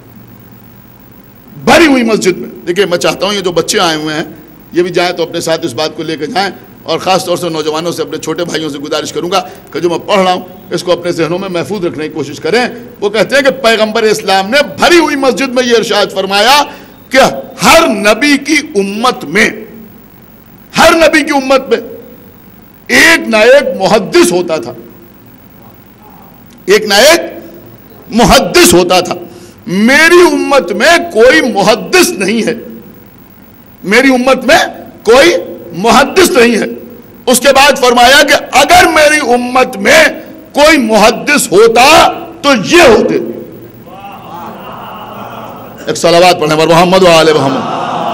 بھری ہوئی مسجد میں. دیکھیں میں چاہتا ہوں یہ جو بچے آئے ہوئے ہیں یہ بھی جائیں تو اپنے ساتھ اس بات کو لے کے جائیں, اور خاص طور سے نوجوانوں سے, اپنے چھوٹے بھائیوں سے گزارش کروں گا کہ جو میں پڑھ رہا ہوں اس کو اپنے ذہنوں میں محفوظ رکھنے کی کوشش کریں. وہ کہتے ہیں کہ پیغمبر اسلام نے بھری ہوئی مسجد میں یہ ارشاد فرمایا کہ ہر نبی کی امت میں, ہر نبی کی امت میں ایک نہ ایک محدث ہوتا تھا. ایک نہ ایک محدث ہوتا تھا. میری امت میں کوئی محدث نہیں ہے. میری امت میں کوئی محدث نہیں ہے. اس کے بعد فرمایا کہ اگر میری امت میں کوئی محدث ہوتا تو یہ ہوتے. ایک صلوات پڑھیں پر محمد و آل محمد.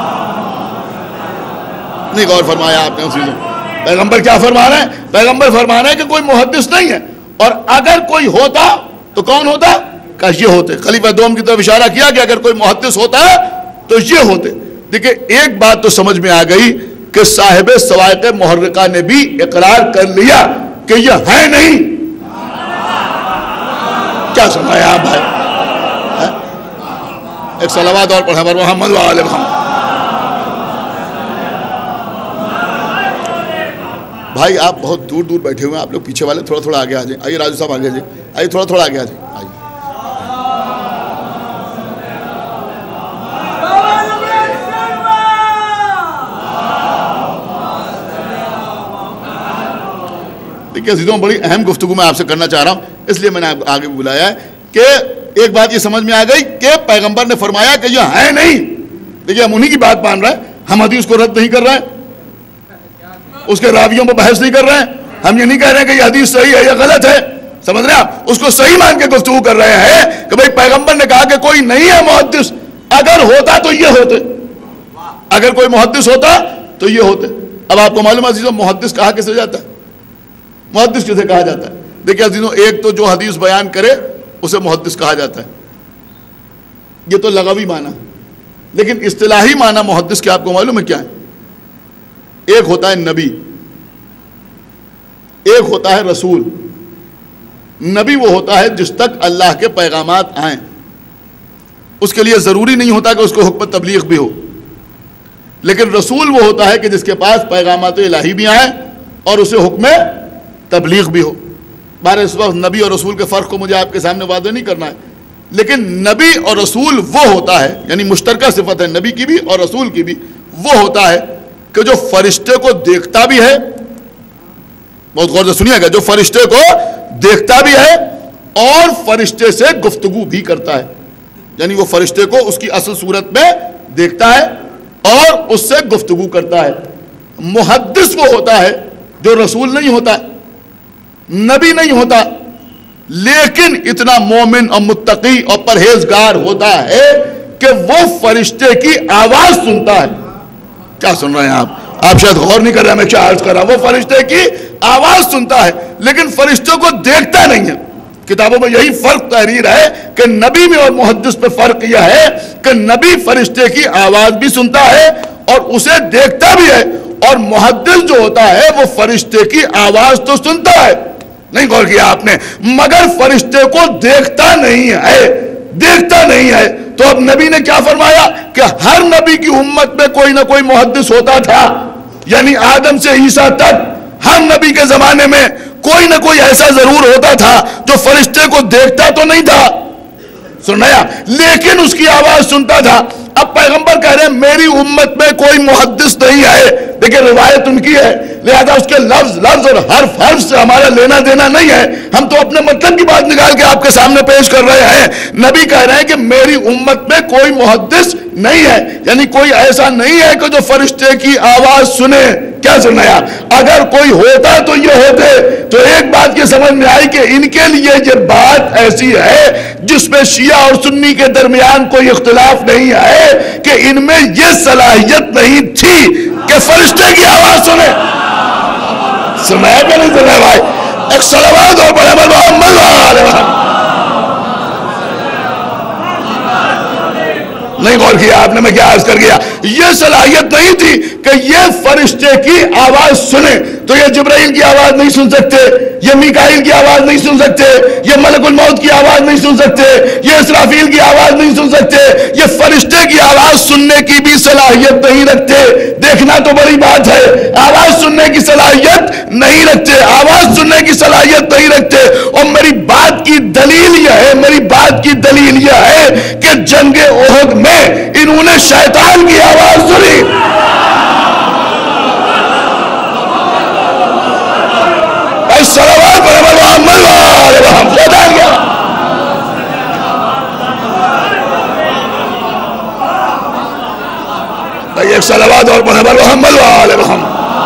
نہیں غور فرمایا آپ نے اس چیزوں. پیغمبر کیا فرما رہے ہیں؟ پیغمبر فرما رہے ہیں کہ کوئی محدث نہیں ہے, اور اگر کوئی ہوتا تو کون ہوتا؟ کہ یہ ہوتے. خلیفہ دوم کی طرف اشارہ کیا کہ اگر کوئی محدث ہوتا تو یہ ہوتے. دیکھیں ایک بات تو سمجھ میں آ گئی کہ صاحب صواعق محرقہ نے بھی اقرار کر لیا کہ یہ ہے نہیں. کیا سمجھایا آپ بھائی؟ ایک صلوات اور پڑھیں پر محمد و آل محمد. بھائی آپ بہت دور دور بیٹھے ہوئے ہیں, آپ لوگ پیچھے والے تھوڑا تھوڑا آگے آ جائیں. آئیے راجو صاحب آگے آ جائیں, آئیے تھوڑا تھوڑا آگے آ جائیں. آئیے دیکھیے عزیزوں, بڑی اہم گفتگو میں آپ سے کرنا چاہ رہا ہوں, اس لیے میں نے آگے بلایا ہے کہ ایک بات یہ سمجھ میں آ گئی کہ پیغمبر نے فرمایا کہ یہ ہے نہیں. دیکھیے ہم انہی کی بات مان رہے ہیں, ہم حدیث کو رد نہیں کر رہے ہیں, اس کے راویوں پر بحث نہیں کر رہے ہیں. ہم یہ نہیں کہہ رہے ہیں کہ یہ حدیث صحیح ہے یا غلط ہے, سمجھ رہے ہیں آپ, اس کو صحیح مان کے گفتگو کر رہے ہیں کہ بھئی پیغمبر نے کہا کہ کوئی نہیں ہے محدث, اگر ہوتا تو یہ ہوتے. اگر کوئی محدث ہوتا تو یہ ہوتے. اب آپ کو معلوم ہے عزیزوں محدث کہا کسے جاتا ہے؟ محدث کسے کہا جاتا ہے؟ دیکھیں عزیزوں, ایک تو جو حدیث بیان کرے اسے محدث کہا جاتا ہے, یہ تو لغوی معنی. لیکن اصطلاحی معنی محدث کے آپ کو معلوم ہے کیا ہے؟ ایک ہوتا ہے نبی, ایک ہوتا ہے رسول. نبی وہ ہوتا ہے جس تک اللہ کے پیغامات آئیں, اس کے لیے ضروری نہیں ہوتا کہ اس کو حکم تبلیغ بھی ہو. لیکن رسول وہ ہوتا ہے کہ جس کے پاس پیغامات الہی بھی آئیں اور اسے حکم تبلیغ بھی ہو. بارے اس وقت نبی اور رسول کے فرق کو مجھے آپ کے سامنے واضح نہیں کرنا ہے, لیکن نبی اور رسول وہ ہوتا ہے, یعنی مشترکہ صفت ہے نبی کی بھی اور رسول کی بھی, وہ ہوتا ہے کہ جو فرشتے کو دیکھتا بھی ہے, بہت غور سے سنیے گا, جو فرشتے کو دیکھتا بھی ہے اور فرشتے سے گفتگو بھی کرتا ہے. یعنی وہ فرشتے کو اس کی اصل صورت میں دیکھتا ہے اور اس سے گفتگو کرتا ہے. محدث وہ ہوتا ہے جو رسول نہیں ہوتا, نبی نہیں ہوتا, لیکن اتنا مومن اور متقی اور پرہیزگار ہوتا ہے کہ وہ فرشتے کی آواز سنتا ہے. کیا سن رہے ہیں آپ؟ آپ شاید غور نہیں کر رہے، میں کیا عرض کر رہا ہوں. وہ فرشتے کی آواز سنتا ہے لیکن فرشتوں کو دیکھتا نہیں ہے. کتابوں میں یہی فرق تحریر ہے کہ نبی میں اور محدث پہ فرق یہ ہے کہ نبی فرشتے کی آواز بھی سنتا ہے اور اسے دیکھتا بھی ہے، اور محدث جو ہوتا ہے وہ فرشتے کی آواز تو سنتا ہے، نہیں غور کیا آپ نے، مگر فرشتے کو دیکھتا نہیں ہے، دیکھتا نہیں ہے. تو اب نبی نے کیا فرمایا کہ ہر نبی کی امت میں کوئی نہ کوئی محدث ہوتا تھا، یعنی آدم سے عیسیٰ تک ہر نبی کے زمانے میں کوئی نہ کوئی ایسا ضرور ہوتا تھا جو فرشتے کو دیکھتا تو نہیں تھا، سنایا، لیکن اس کی آواز سنتا تھا. اب پیغمبر کہہ رہے ہیں میری امت میں کوئی محدث نہیں ہے، دیکھیں روایت ان کی ہے، لہذا اس کے لفظ لفظ اور حرف حرف سے ہمارا لینا دینا نہیں ہے، ہم تو اپنے مطلب کی بات نکال کے آپ کے سامنے پیش کر رہے ہیں. نبی کہہ رہے ہیں کہ میری امت میں کوئی محدث نہیں ہے، یعنی کوئی ایسا نہیں ہے کہ جو فرشتے کی آواز سنے. کیا سنایا؟ اگر کوئی ہوتا تو یہ ہوتے. تو ایک بات یہ سمجھ میں آئی کہ ان کے لیے یہ بات ایسی ہے جس میں شیعہ اور سنی کے درمیان کوئی اختلاف نہیں ہے کہ ان میں یہ صلاحیت نہیں تھی کہ فرشتے کی آواز سنے. سنایا کہ نہیں سنایا بھائی؟ ایک صلوات اور بڑے محمد علیہ وسلم. نہیں غور کیا آپ نے، میں کیا عرض کر گیا، یہ صلاحیت نہیں تھی کہ یہ فرشتے کی آواز سنے. تو یہ جبرائیل کی آواز نہیں سن سکتے، یہ میکائیل کی آواز نہیں سن سکتے، یہ ملک الموت کی آواز نہیں سن سکتے، یہ اسرافیل کی آواز نہیں سن سکتے، یہ فرشتے کی آواز سننے کی بھی صلاحیت نہیں رکھتے. دیکھنا تو بڑی بات ہے، آواز سننے کی صلاحیت نہیں رکھتے، آواز سننے کی صلاحیت نہیں رکھتے. اور میری بات کی دلیل یہ ہے، میری بات کی دلیل یہ ہے کہ جنگ احد میں انہوں نے شیطان کی آواز سنی. صلوات پر محمد علیہ وسلم. شیطان کی آواز. ایک صلوات اور پڑھے محمد علیہ وسلم.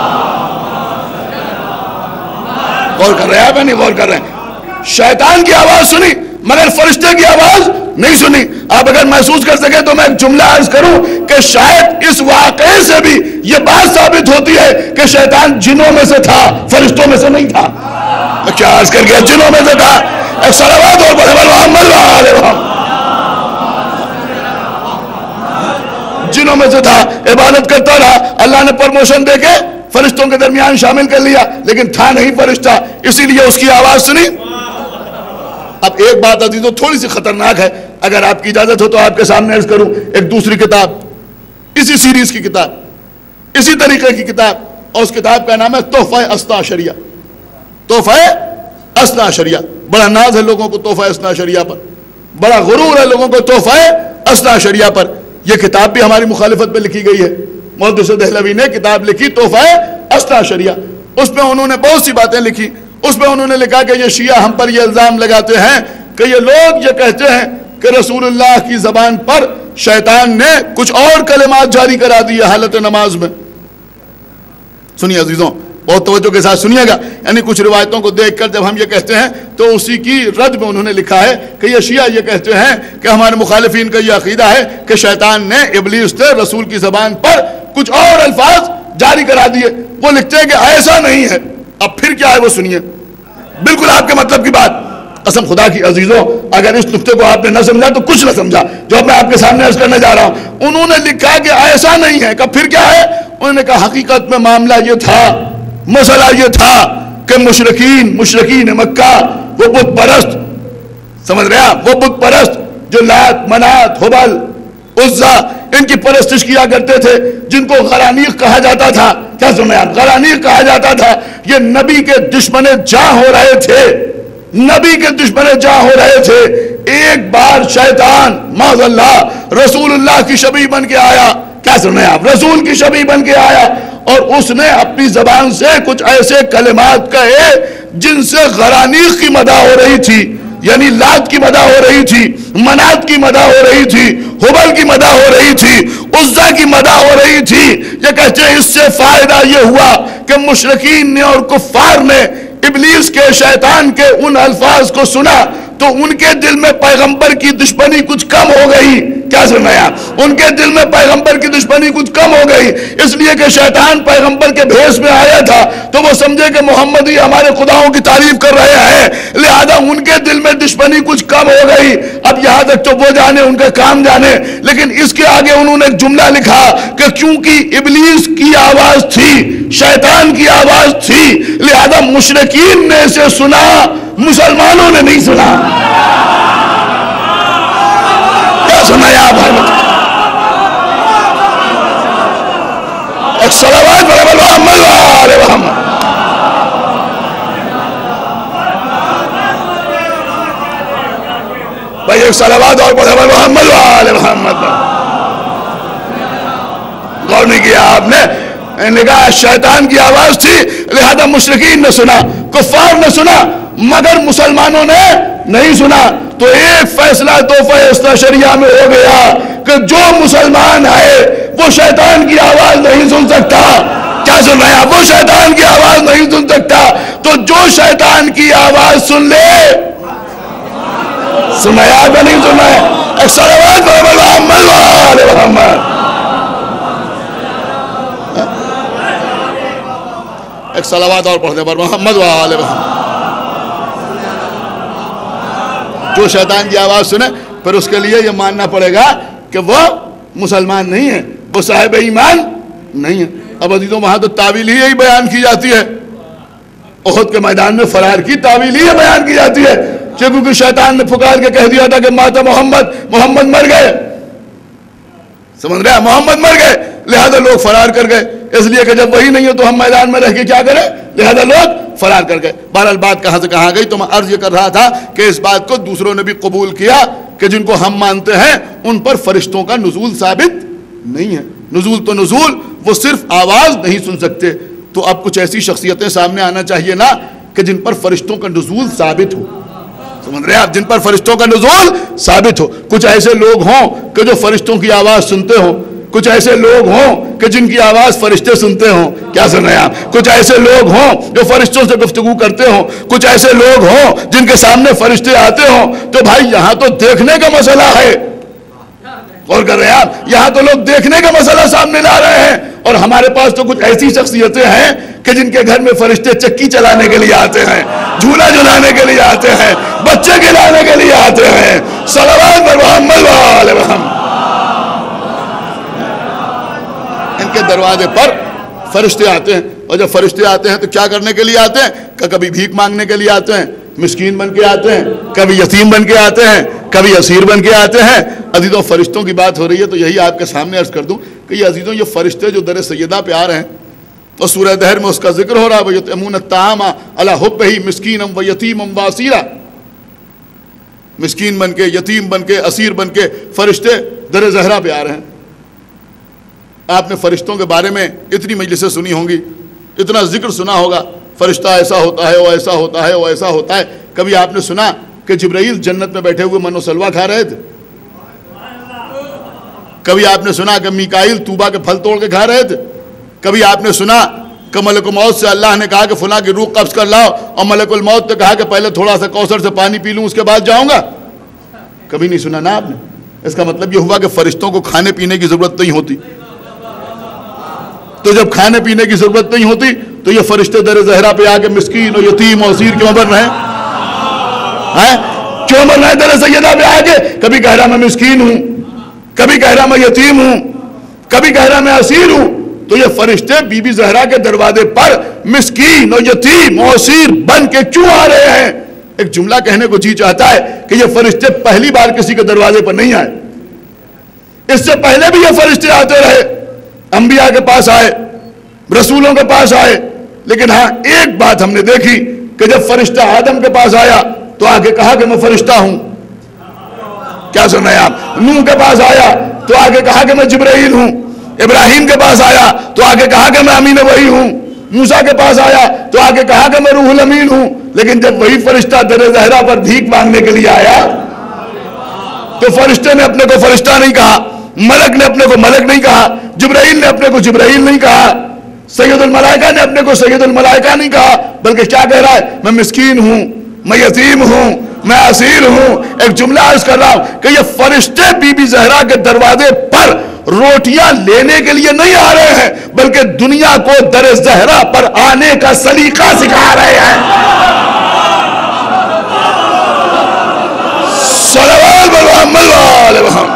غور کر رہے ہیں آپ نہیں غور کر رہے ہیں؟ شیطان کی آواز سنی مگر فرشتے کی آواز نہیں سنی. آپ اگر محسوس کر سکیں تو میں ایک جملہ عرض کروں کہ شاید اس واقعے سے بھی یہ بات ثابت ہوتی ہے کہ شیطان جنوں میں سے تھا، فرشتوں میں سے نہیں تھا. میں کیا عرض کر گیا؟ جنوں میں سے تھا. ایک صلوات اور پڑھے محمد علیہ وسلم. جنوں میں سے تھا، عبادت کرتا رہا، اللہ نے پرموشن دے کے فرشتوں کے درمیان شامل کر لیا، لیکن تھا نہیں فرشتہ، اسی لیے اس کی آواز سنی. اب ایک بات عزیزو تھوڑی سی خطرناک ہے، اگر آپ کی اجازت ہو تو آپ کے سامنے عرض کروں. ایک دوسری کتاب، اسی سیریز کی کتاب، اسی طریقے کی کتاب، اور اس کتاب کا نام ہے تحفہ اثنا عشریہ. تحفہ اثنا عشریہ. بڑا ناز ہے لوگوں کو تحفہ اثنا عشریہ پر، بڑا غرور ہے لوگوں کو تحفہ اثنا عشریہ پر. یہ کتاب بھی ہماری مخالفت پہ لکھی گئی ہے. محدث دہلوی نے کتاب لکھی تحفہ اثنا عشریہ. اس میں انہوں نے بہت سی باتیں لکھی. اس میں انہوں نے لکھا کہ یہ شیعہ ہم پر یہ الزام لگاتے ہیں کہ یہ لوگ یہ کہتے ہیں کہ رسول اللہ کی زبان پر شیطان نے کچھ اور کلمات جاری کرا دی حالت نماز میں. سنیے عزیزوں، بہت توجہ کے ساتھ سنیے گا. یعنی کچھ روایتوں کو دیکھ کر جب ہم یہ کہتے ہیں تو اسی کی رد میں انہوں نے لکھا ہے کہ یہ شیعہ یہ کہتے ہیں کہ ہمارے مخالفین کا یہ عقیدہ ہے کہ شیطان نے، ابلیس نے رسول کی زبان پر کچھ اور الفاظ جاری کرا دیے. وہ لکھتے ہیں کہ ایسا نہیں ہے. اب پھر کیا ہے وہ سنیے، بالکل آپ کے مطلب کی بات. قسم خدا کی عزیزوں، اگر اس نقطے کو آپ نے نہ سمجھا تو کچھ نہ سمجھا جو میں آپ کے سامنے عرض کرنے جا رہا ہوں. انہوں نے لکھا کہ ایسا نہیں ہے. کہ پھر کیا ہے؟ انہوں نے کہا حقیقت میں معاملہ یہ تھا، مسئلہ یہ تھا کہ مشرکین مشرکین مکہ وہ بت پرست، سمجھ رہے ہیں، وہ بت پرست جو لات منات ہبل عزا ان کی پرستش کیا کرتے تھے، جن کو غرانیق کہا جاتا تھا. کیا سنیں آپ؟ غرانیق کہا جاتا تھا. یہ نبی کے دشمن جاں ہو رہے تھے، نبی کے دشمن جاں ہو رہے تھے. ایک بار شیطان معاذ اللہ رسول اللہ کی شبیہ بن کے آیا. کیا سنیں آپ؟ رسول کی شبیہ بن کے آیا اور اس نے اپنی زبان سے کچھ ایسے کلمات کہے جن سے غرانیق کی مدح ہو رہی تھی، یعنی لات کی مدح ہو رہی تھی، منات کی مدح ہو رہی تھی، ہبل کی مدح ہو رہی تھی، عزا کی مدح ہو رہی تھی. یہ کہتے ہیں اس سے فائدہ یہ ہوا کہ مشرکین نے اور کفار نے ابلیس کے شیطان کے ان الفاظ کو سنا تو ان کے دل میں پیغمبر کی دشمنی کچھ کم ہو گئی. کیا سنایا؟ ان کے دل میں پیغمبر کی دشمنی کچھ کم ہو گئی، اس لیے کہ شیطان پیغمبر کے بھیس میں آیا تھا تو وہ سمجھے کہ محمد ہی ہمارے خداؤں کی تعریف کر رہے ہیں، لہذا ان کے دل میں دشمنی کچھ کم ہو گئی. اب یہاں تک تو وہ جانے، ان کا کام جانے، لیکن اس کے آگے انہوں نے ایک جملہ لکھا کہ کیونکہ ابلیس کی آواز تھی، شیطان کی آواز تھی، لہذا مشرکین نے اسے سنا، مسلمانوں نے نہیں سنا. کیا سنا ہے آپ بھائی؟ الصلوات محمد وآل محمد. بھائی ایک صلوات اور پڑھے محمد وآل محمد. غور نہیں کیا آپ نے؟ کہا شیطان کی آواز تھی لہذا مشرکین نے سنا، کفار نے سنا، مگر مسلمانوں نے نہیں سنا. تو ایک فیصلہ توفہ اثنا شریعہ میں ہو گیا کہ جو مسلمان ہے وہ شیطان کی آواز نہیں سن سکتا. کیا سن رہے ہیں؟ وہ شیطان کی آواز نہیں سن سکتا. تو جو شیطان کی آواز سن لے، سنایا کہ نہیں سنا ہے؟ ایک صلوات محمد وآل محمد. ایک صلوات اور پڑھ دیں پر محمد وآل محمد. جو شیطان کی آواز سنے پھر اس کے لیے یہ ماننا پڑے گا کہ وہ مسلمان نہیں ہے، وہ صاحب ایمان نہیں ہے. اب عزیزوں وہاں تو تعویل ہی بیان کی جاتی ہے، احد کے میدان میں فرار کی تعویل ہی بیان کی جاتی ہے، کیونکہ شیطان نے پکار کے کہہ دیا تھا کہ ماتا محمد، محمد مر گئے. سمجھ رہے ہیں؟ محمد مر گئے، لہذا لوگ فرار کر گئے، اس لیے کہ جب وہی نہیں ہے تو ہم میدان میں رہ کے کیا کریں، لہذا لوگ فرار کر گئے. بہرحال بات کہاں سے کہاں گئی؟ تو میں عرض یہ کر رہا تھا کہ اس بات کو دوسروں نے بھی قبول کیا کہ جن کو ہم مانتے ہیں ان پر فرشتوں کا نزول ثابت نہیں ہے. نزول تو نزول، وہ صرف آواز نہیں سن سکتے. تو اب کچھ ایسی شخصیتیں سامنے آنا چاہیے نا کہ جن پر فرشتوں کا نزول ثابت ہو. سمجھ رہے ہیں آپ؟ جن پر فرشتوں کا نزول ثابت ہو. کچھ ایسے لوگ ہوں کہ جو فرشتوں کی آواز سنتے ہوں، کچھ ایسے لوگ ہوں کہ جن کی آواز فرشتے سنتے ہوں. کیا سن رہے ہیں آپ؟ کچھ ایسے لوگ ہوں جو فرشتوں سے گفتگو کرتے ہوں، کچھ ایسے لوگ ہوں جن کے سامنے فرشتے آتے ہوں. تو بھائی یہاں تو دیکھنے کا مسئلہ ہے. غور کر رہے ہیں آپ؟ یہاں تو لوگ دیکھنے کا مسئلہ سامنے لا رہے ہیں، اور ہمارے پاس تو کچھ ایسی شخصیتیں ہیں کہ جن کے گھر میں فرشتے چکی چلانے کے لیے آتے ہیں، جھولا جھلانے کے لیے آتے ہیں، بچے کھلانے کے لیے آتے ہیں. صلوات پر محمد وآل محمد. ان کے دروازے پر فرشتے آتے ہیں، اور جب فرشتے آتے ہیں تو کیا کرنے کے لیے آتے ہیں؟ کہ کبھی بھیک مانگنے کے لیے آتے ہیں، مسکین بن کے آتے ہیں، کبھی یتیم بن کے آتے ہیں، کبھی اسیر بن کے آتے ہیں. عزیزوں فرشتوں کی بات ہو رہی ہے تو یہی آپ کے سامنے عرض کر دوں کہ یہ عزیزوں یہ فرشتے جو در سیدہ پہ آ رہے ہیں اور سورہ دہر میں اس کا ذکر ہو رہا ہے، وَيُطْعِمُونَ الطَّعَامَ عَلَىٰ حُبِّهِ مِسْكِينًا وَيَتِيمًا وَأَسِيرًا. مسکین بن کے، یتیم بن کے، اسیر بن کے فرشتے در زہرا پہ آ رہے ہیں. آپ نے فرشتوں کے بارے میں اتنی مجلسیں سنی ہوں گی، اتنا ذکر سنا ہوگا، فرشتہ ایسا ہوتا ہے، وہ ایسا ہوتا ہے، وہ ایسا ہوتا ہے. کبھی آپ نے سنا کہ جبرائیل جنت میں بیٹھے ہوئے من و سلوہ کھا رہے تھے؟ کبھی آپ نے سنا کہ میکائیل طوبہ کے پھل توڑ کے کھا رہے تھے؟ کبھی آپ نے سنا کہ ملک الموت سے اللہ نے کہا کہ فلاں کی روح قبض کر لاؤ، اور ملک الموت نے کہا کہ پہلے تھوڑا سا کوثر سے پانی پی لوں اس کے بعد جاؤں گا؟ کبھی نہیں سنا نا آپ نے. اس کا مطلب یہ ہوا کہ فرشتوں کو کھانے پینے کی ضرورت نہیں ہوتی. تو جب کھانے پینے کی ضرورت نہیں ہوتی تو یہ فرشتے در زہرا پہ آ کے مسکین اور یتیم اور اسیر کیوں بن رہے ہیں؟ کیوں بن رہے ہیں در سیدہ پہ آ کے؟ کبھی کہہ رہا میں مسکین ہوں، کبھی کہہ رہا میں یتیم ہوں، کبھی کہہ رہا میں اسیر ہوں. تو یہ فرشتے بی بی زہرا کے دروازے پر مسکین اور یتیم اور اسیر بن کے کیوں آ رہے ہیں؟ ایک جملہ کہنے کو جی چاہتا ہے کہ یہ فرشتے پہلی بار کسی کے دروازے پر نہیں آئے، اس سے پہلے بھی یہ فرشتے آتے رہے، انبیاء کے پاس آئے، رسولوں کے پاس آئے. لیکن ہاں ایک بات ہم نے دیکھی کہ جب فرشتہ آدم کے پاس آیا تو آگے کہا کہ میں فرشتہ ہوں. کیا سن رہے ہیں آپ؟ نوح کے پاس آیا تو آگے کہا کہ میں جبرائیل ہوں. ابراہیم کے پاس آیا تو آگے کہا کہ میں امین وحی ہوں. موسیٰ کے پاس آیا تو آگے کہا کہ میں روح الامین ہوں. لیکن جب وہی فرشتہ در زہرا پر بھیک مانگنے کے لیے آیا تو فرشتے نے اپنے کو فرشتہ نہیں کہا، ملک نے اپنے کو ملک نہیں کہا، جبرائیل نے اپنے کو جبرائیل نہیں کہا. سید الملائکہ نے اپنے کو سید الملائکہ نہیں کہا، بلکہ کیا کہہ رہا ہے؟ میں مسکین ہوں، میں یتیم ہوں، میں اسیر ہوں۔ ایک جملہ عرض کر رہا ہوں کہ یہ فرشتے بی بی زہرا کے دروازے پر روٹیاں لینے کے لیے نہیں آ رہے ہیں، بلکہ دنیا کو در زہرا پر آنے کا سلیقہ سکھا رہے ہیں۔ صلوات محمد وآل محمد۔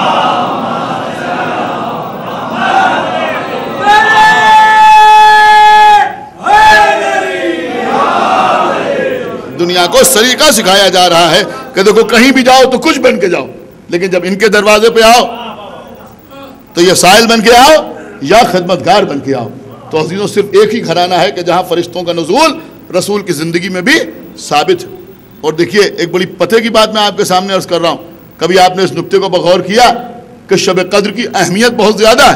دنیا کو سلیقہ سکھایا جا رہا ہے کہ دیکھو کہیں بھی جاؤ تو کچھ بن کے جاؤ، لیکن جب ان کے دروازے پہ آؤ تو یہ سائل بن کے آؤ یا خدمتگار بن کے آؤ۔ تو عزیزوں صرف ایک ہی گھرانہ ہے کہ جہاں فرشتوں کا نزول رسول کی زندگی میں بھی ثابت ہے۔ اور دیکھیے ایک بڑی پتے کی بات میں آپ کے سامنے عرض کر رہا ہوں، کبھی آپ نے اس نکتے کو بغور کیا کہ شب قدر کی اہمیت بہت زیادہ ہے؟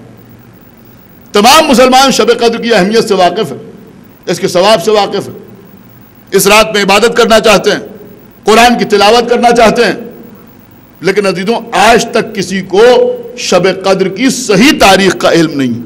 تمام مسلمان شب قدر کی اہمیت سے واقف ہیں، اس کے ثواب سے واقف ہیں، اس رات میں عبادت کرنا چاہتے ہیں، قرآن کی تلاوت کرنا چاہتے ہیں، لیکن عزیزوں آج تک کسی کو شب قدر کی صحیح تاریخ کا علم نہیں۔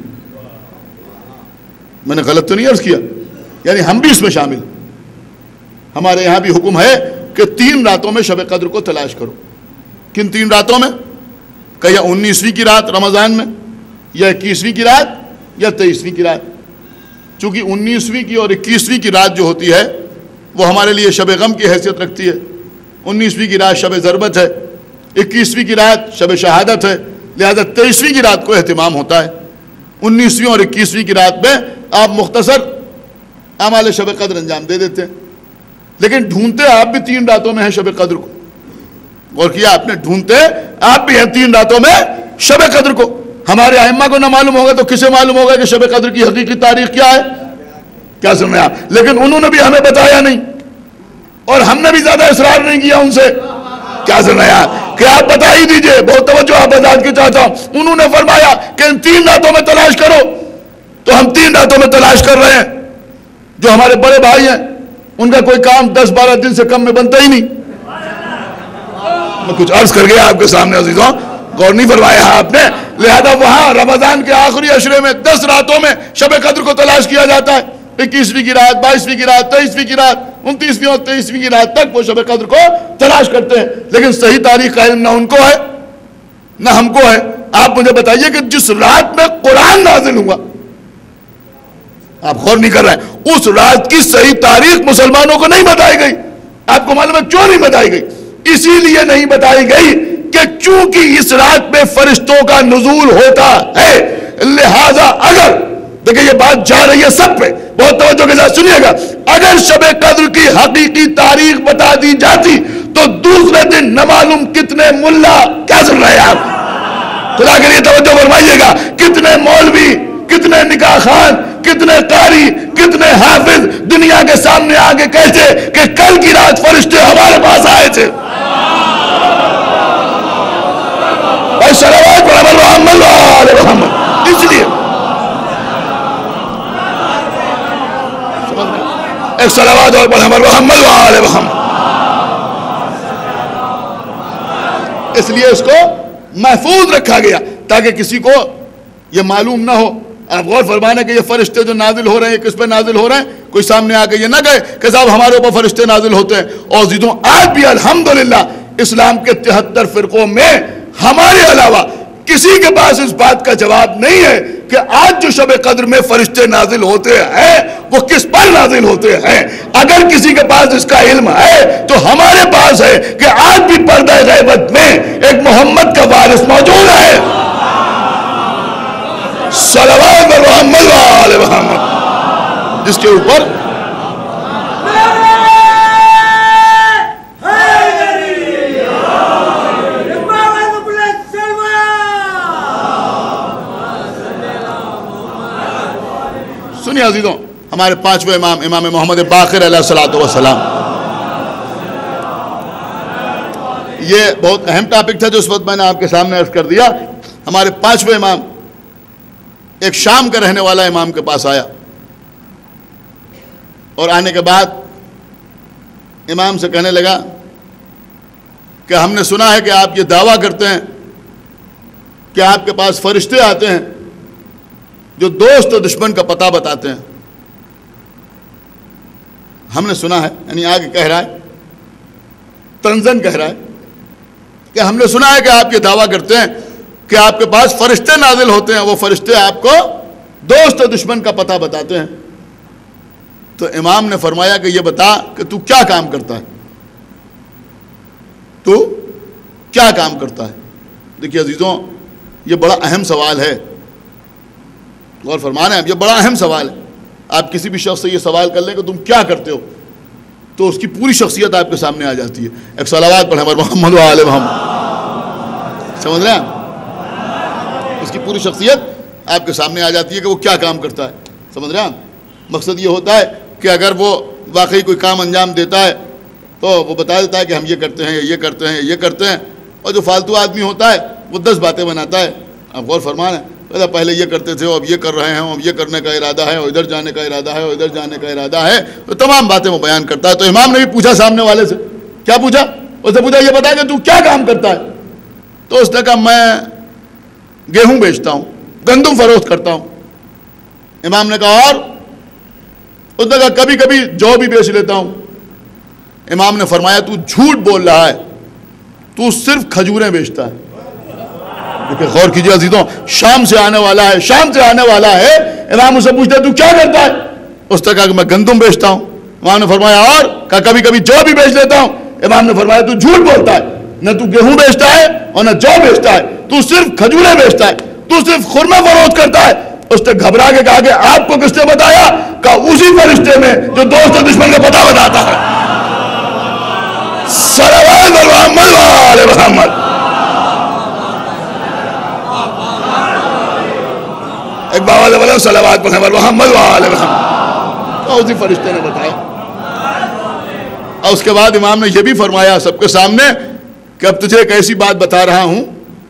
میں نے غلط تو نہیں عرض کیا؟ یعنی ہم بھی اس میں شامل، ہمارے یہاں بھی حکم ہے کہ تین راتوں میں شب قدر کو تلاش کرو۔ کن تین راتوں میں؟ کہ یا انیسویں کی رات رمضان میں، یا اکیسویں کی رات، یا تیئیسویں کی رات۔ چونکہ انیسویں کی اور اکیسویں کی رات جو ہوتی ہے وہ ہمارے لیے شب غم کی حیثیت رکھتی ہے۔ انیسویں کی رات شب ضربت ہے، اکیسویں کی رات شب شہادت ہے، لہذا تیئیسویں کی رات کو اہتمام ہوتا ہے۔ انیسویں اور اکیسویں کی رات میں آپ مختصر اعمال شب قدر انجام دے دیتے ہیں، لیکن ڈھونڈتے آپ بھی تین راتوں میں ہیں شب قدر کو۔ غور کیا آپ نے؟ ڈھونڈتے آپ بھی ہیں تین راتوں میں شب قدر کو۔ ہمارے ائمہ کو نہ معلوم ہوگا تو کسے معلوم ہوگا کہ شب قدر کی حقیقی تاریخ کیا ہے؟ کیا سمجھا؟ لیکن انہوں نے بھی ہمیں بتایا نہیں، اور ہم نے بھی زیادہ اصرار نہیں کیا ان سے۔ کیا سمجھا کہ آپ بتا ہی دیجئے، بہت توجہ آپ آزاد کی چاہتا ہوں۔ انہوں نے فرمایا کہ ان تین راتوں میں تلاش کرو، تو ہم تین راتوں میں تلاش کر رہے ہیں۔ جو ہمارے بڑے بھائی ہیں ان کا کوئی کام دس بارہ دن سے کم میں بنتا ہی نہیں۔ میں کچھ عرض کر گیا آپ کے سامنے عزیزوں، غور نہیں فرمایا آپ نے، لہذا وہاں رمضان کے آخری عشرے میں دس راتوں میں شب قدر کو تلاش کیا جاتا ہے۔ اکیسویں کی رات، بائیسویں کی رات، تیئیسویں کی رات، انتیسویں اور تیئیسویں کی رات تک وہ شب قدر کو تلاش کرتے ہیں، لیکن صحیح تاریخ کا علم نہ ان کو ہے نہ ہم کو ہے۔ آپ مجھے بتائیے کہ جس رات میں قرآن نازل ہوا، آپ غور نہیں کر رہے ہیں، اس رات کی صحیح تاریخ مسلمانوں کو نہیں بتائی گئی۔ آپ کو معلوم ہے کیوں نہیں بتائی گئی؟ اسی لیے نہیں بتائی گئی کہ چونکہ اس رات میں فرشتوں کا نزول ہوتا ہے، لہذا اگر دیکھیں یہ بات جا رہی ہے سب پہ، بہت توجہ کے ساتھ سنیے گا، اگر شب قدر کی حقیقی تاریخ بتا دی جاتی تو دوسرے دن نہ معلوم کتنے ملا، کیا سن رہے ہیں آپ؟ خدا کے لیے توجہ فرمائیے گا، کتنے مولوی، کتنے نکاح خان، کتنے قاری، کتنے حافظ دنیا کے سامنے آگے کہتے کہ کل کی رات فرشتے ہمارے پاس آئے تھے۔ اور صلوات محمد وآل محمد۔ اس لیے ایک صلوات اور محمد محمد وآل محمد، اس لیے اس کو محفوظ رکھا گیا تاکہ کسی کو یہ معلوم نہ ہو۔ آپ غور فرمانا کہ یہ فرشتے جو نازل ہو رہے ہیں کس پہ نازل ہو رہے ہیں، کوئی سامنے آ کے یہ نہ کہے کہ صاحب ہمارے اوپر فرشتے نازل ہوتے ہیں۔ اور عزیزوں آج بھی الحمدللہ اسلام کے تہتر فرقوں میں ہمارے علاوہ کسی کے پاس اس بات کا جواب نہیں ہے کہ آج جو شب قدر میں فرشتے نازل ہوتے ہیں وہ کس پر نازل ہوتے ہیں۔ اگر کسی کے پاس اس کا علم ہے تو ہمارے پاس ہے کہ آج بھی پردہ غیبت میں ایک محمد کا وارث موجود ہے۔ صلوات محمد وآل محمد، جس کے اوپر سنیے عزیزوں، ہمارے پانچویں امام امام محمد باقر علیہ الصلوۃ والسلام، یہ بہت اہم ٹاپک تھا جو اس وقت میں نے آپ کے سامنے عرض کر دیا۔ ہمارے پانچویں امام ایک شام کا رہنے والا امام کے پاس آیا، اور آنے کے بعد امام سے کہنے لگا کہ ہم نے سنا ہے کہ آپ یہ دعویٰ کرتے ہیں کہ آپ کے پاس فرشتے آتے ہیں جو دوست اور دشمن کا پتہ بتاتے ہیں. ہم نے سنا ہے، یعنی آگے کہہ رہا ہے، تنزن کہہ رہا ہے کہ ہم نے سنا ہے کہ آپ یہ دعویٰ کرتے ہیں کہ آپ کے پاس فرشتے نازل ہوتے ہیں، وہ فرشتے آپ کو دوست اور دشمن کا پتہ بتاتے ہیں. تو امام نے فرمایا کہ یہ بتا کہ تو کیا کام کرتا ہے، تو کیا کام کرتا ہے. دیکھیے عزیزوں، یہ بڑا اہم سوال ہے، غور فرمانا ہے، یہ بڑا اہم سوال ہے. آپ کسی بھی شخص سے یہ سوال کر لیں کہ تم کیا کرتے ہو، تو اس کی پوری شخصیت آپ کے سامنے آ جاتی ہے. ایک صلوات پڑھیں محمد و آل محمد. سمجھ رہے ہیں؟ اس کی پوری شخصیت آپ کے سامنے آ جاتی ہے کہ وہ کیا کام کرتا ہے. سمجھ رہے ہیں؟ مقصد یہ ہوتا ہے کہ اگر وہ واقعی کوئی کام انجام دیتا ہے تو وہ بتا دیتا ہے کہ ہم یہ کرتے ہیں، یہ کرتے ہیں، یہ کرتے ہیں. اور جو فالتو آدمی ہوتا ہے وہ دس باتیں بناتا ہے. آپ غور فرمانا، پہلے یہ کرتے تھے، اب یہ کر رہے ہیں، اب یہ کرنے کا ارادہ ہے، اور ادھر جانے کا ارادہ ہے، اور ادھر جانے کا ارادہ ہے. تو تمام باتیں وہ بیان کرتا ہے. تو امام نے بھی پوچھا سامنے والے سے، کیا پوچھا؟ اس نے پوچھا یہ بتا کہ تو کیا کام کرتا ہے. تو اس نے کہا میں گیہوں بیچتا ہوں، گندم فروخت کرتا ہوں. امام نے کہا اور؟ اس نے کہا کبھی کبھی جو بھی بیچ لیتا ہوں. امام نے فرمایا تو جھوٹ بول رہا ہے، تو صرف کھجوریں بیچتا ہے. دیکھیں غور کیجئے عزیزوں، شام سے آنے والا ہے، شام سے آنے والا ہے. امام اسے پوچھتا ہے تو کیا کرتا ہے؟ اس نے کہا کہ میں گندم بیچتا ہوں. امام نے فرمایا اور؟ کہا کبھی کبھی جو بھی بیچ لیتا ہوں. امام نے فرمایا تو جھوٹ بولتا ہے، نہ تو گیہوں بیچتا ہے اور نہ جو بیچتا ہے، تو صرف کھجوریں بیچتا ہے، تو صرف خرمہ فروخت کرتا ہے. اس نے گھبرا کے کہا کہ آپ کو کس نے بتایا؟ کہا اسی فرشتے میں جو دوست و دشمن کا پتہ بتاتا ہے. صلوات محمد و آل محمد. ایک بابا نے بولا صلوات محمد و آل محمد. تو اسی فرشتے نے بتایا. اور اس کے بعد امام نے یہ بھی فرمایا سب کے سامنے کہ اب تجھے ایک ایسی بات بتا رہا ہوں،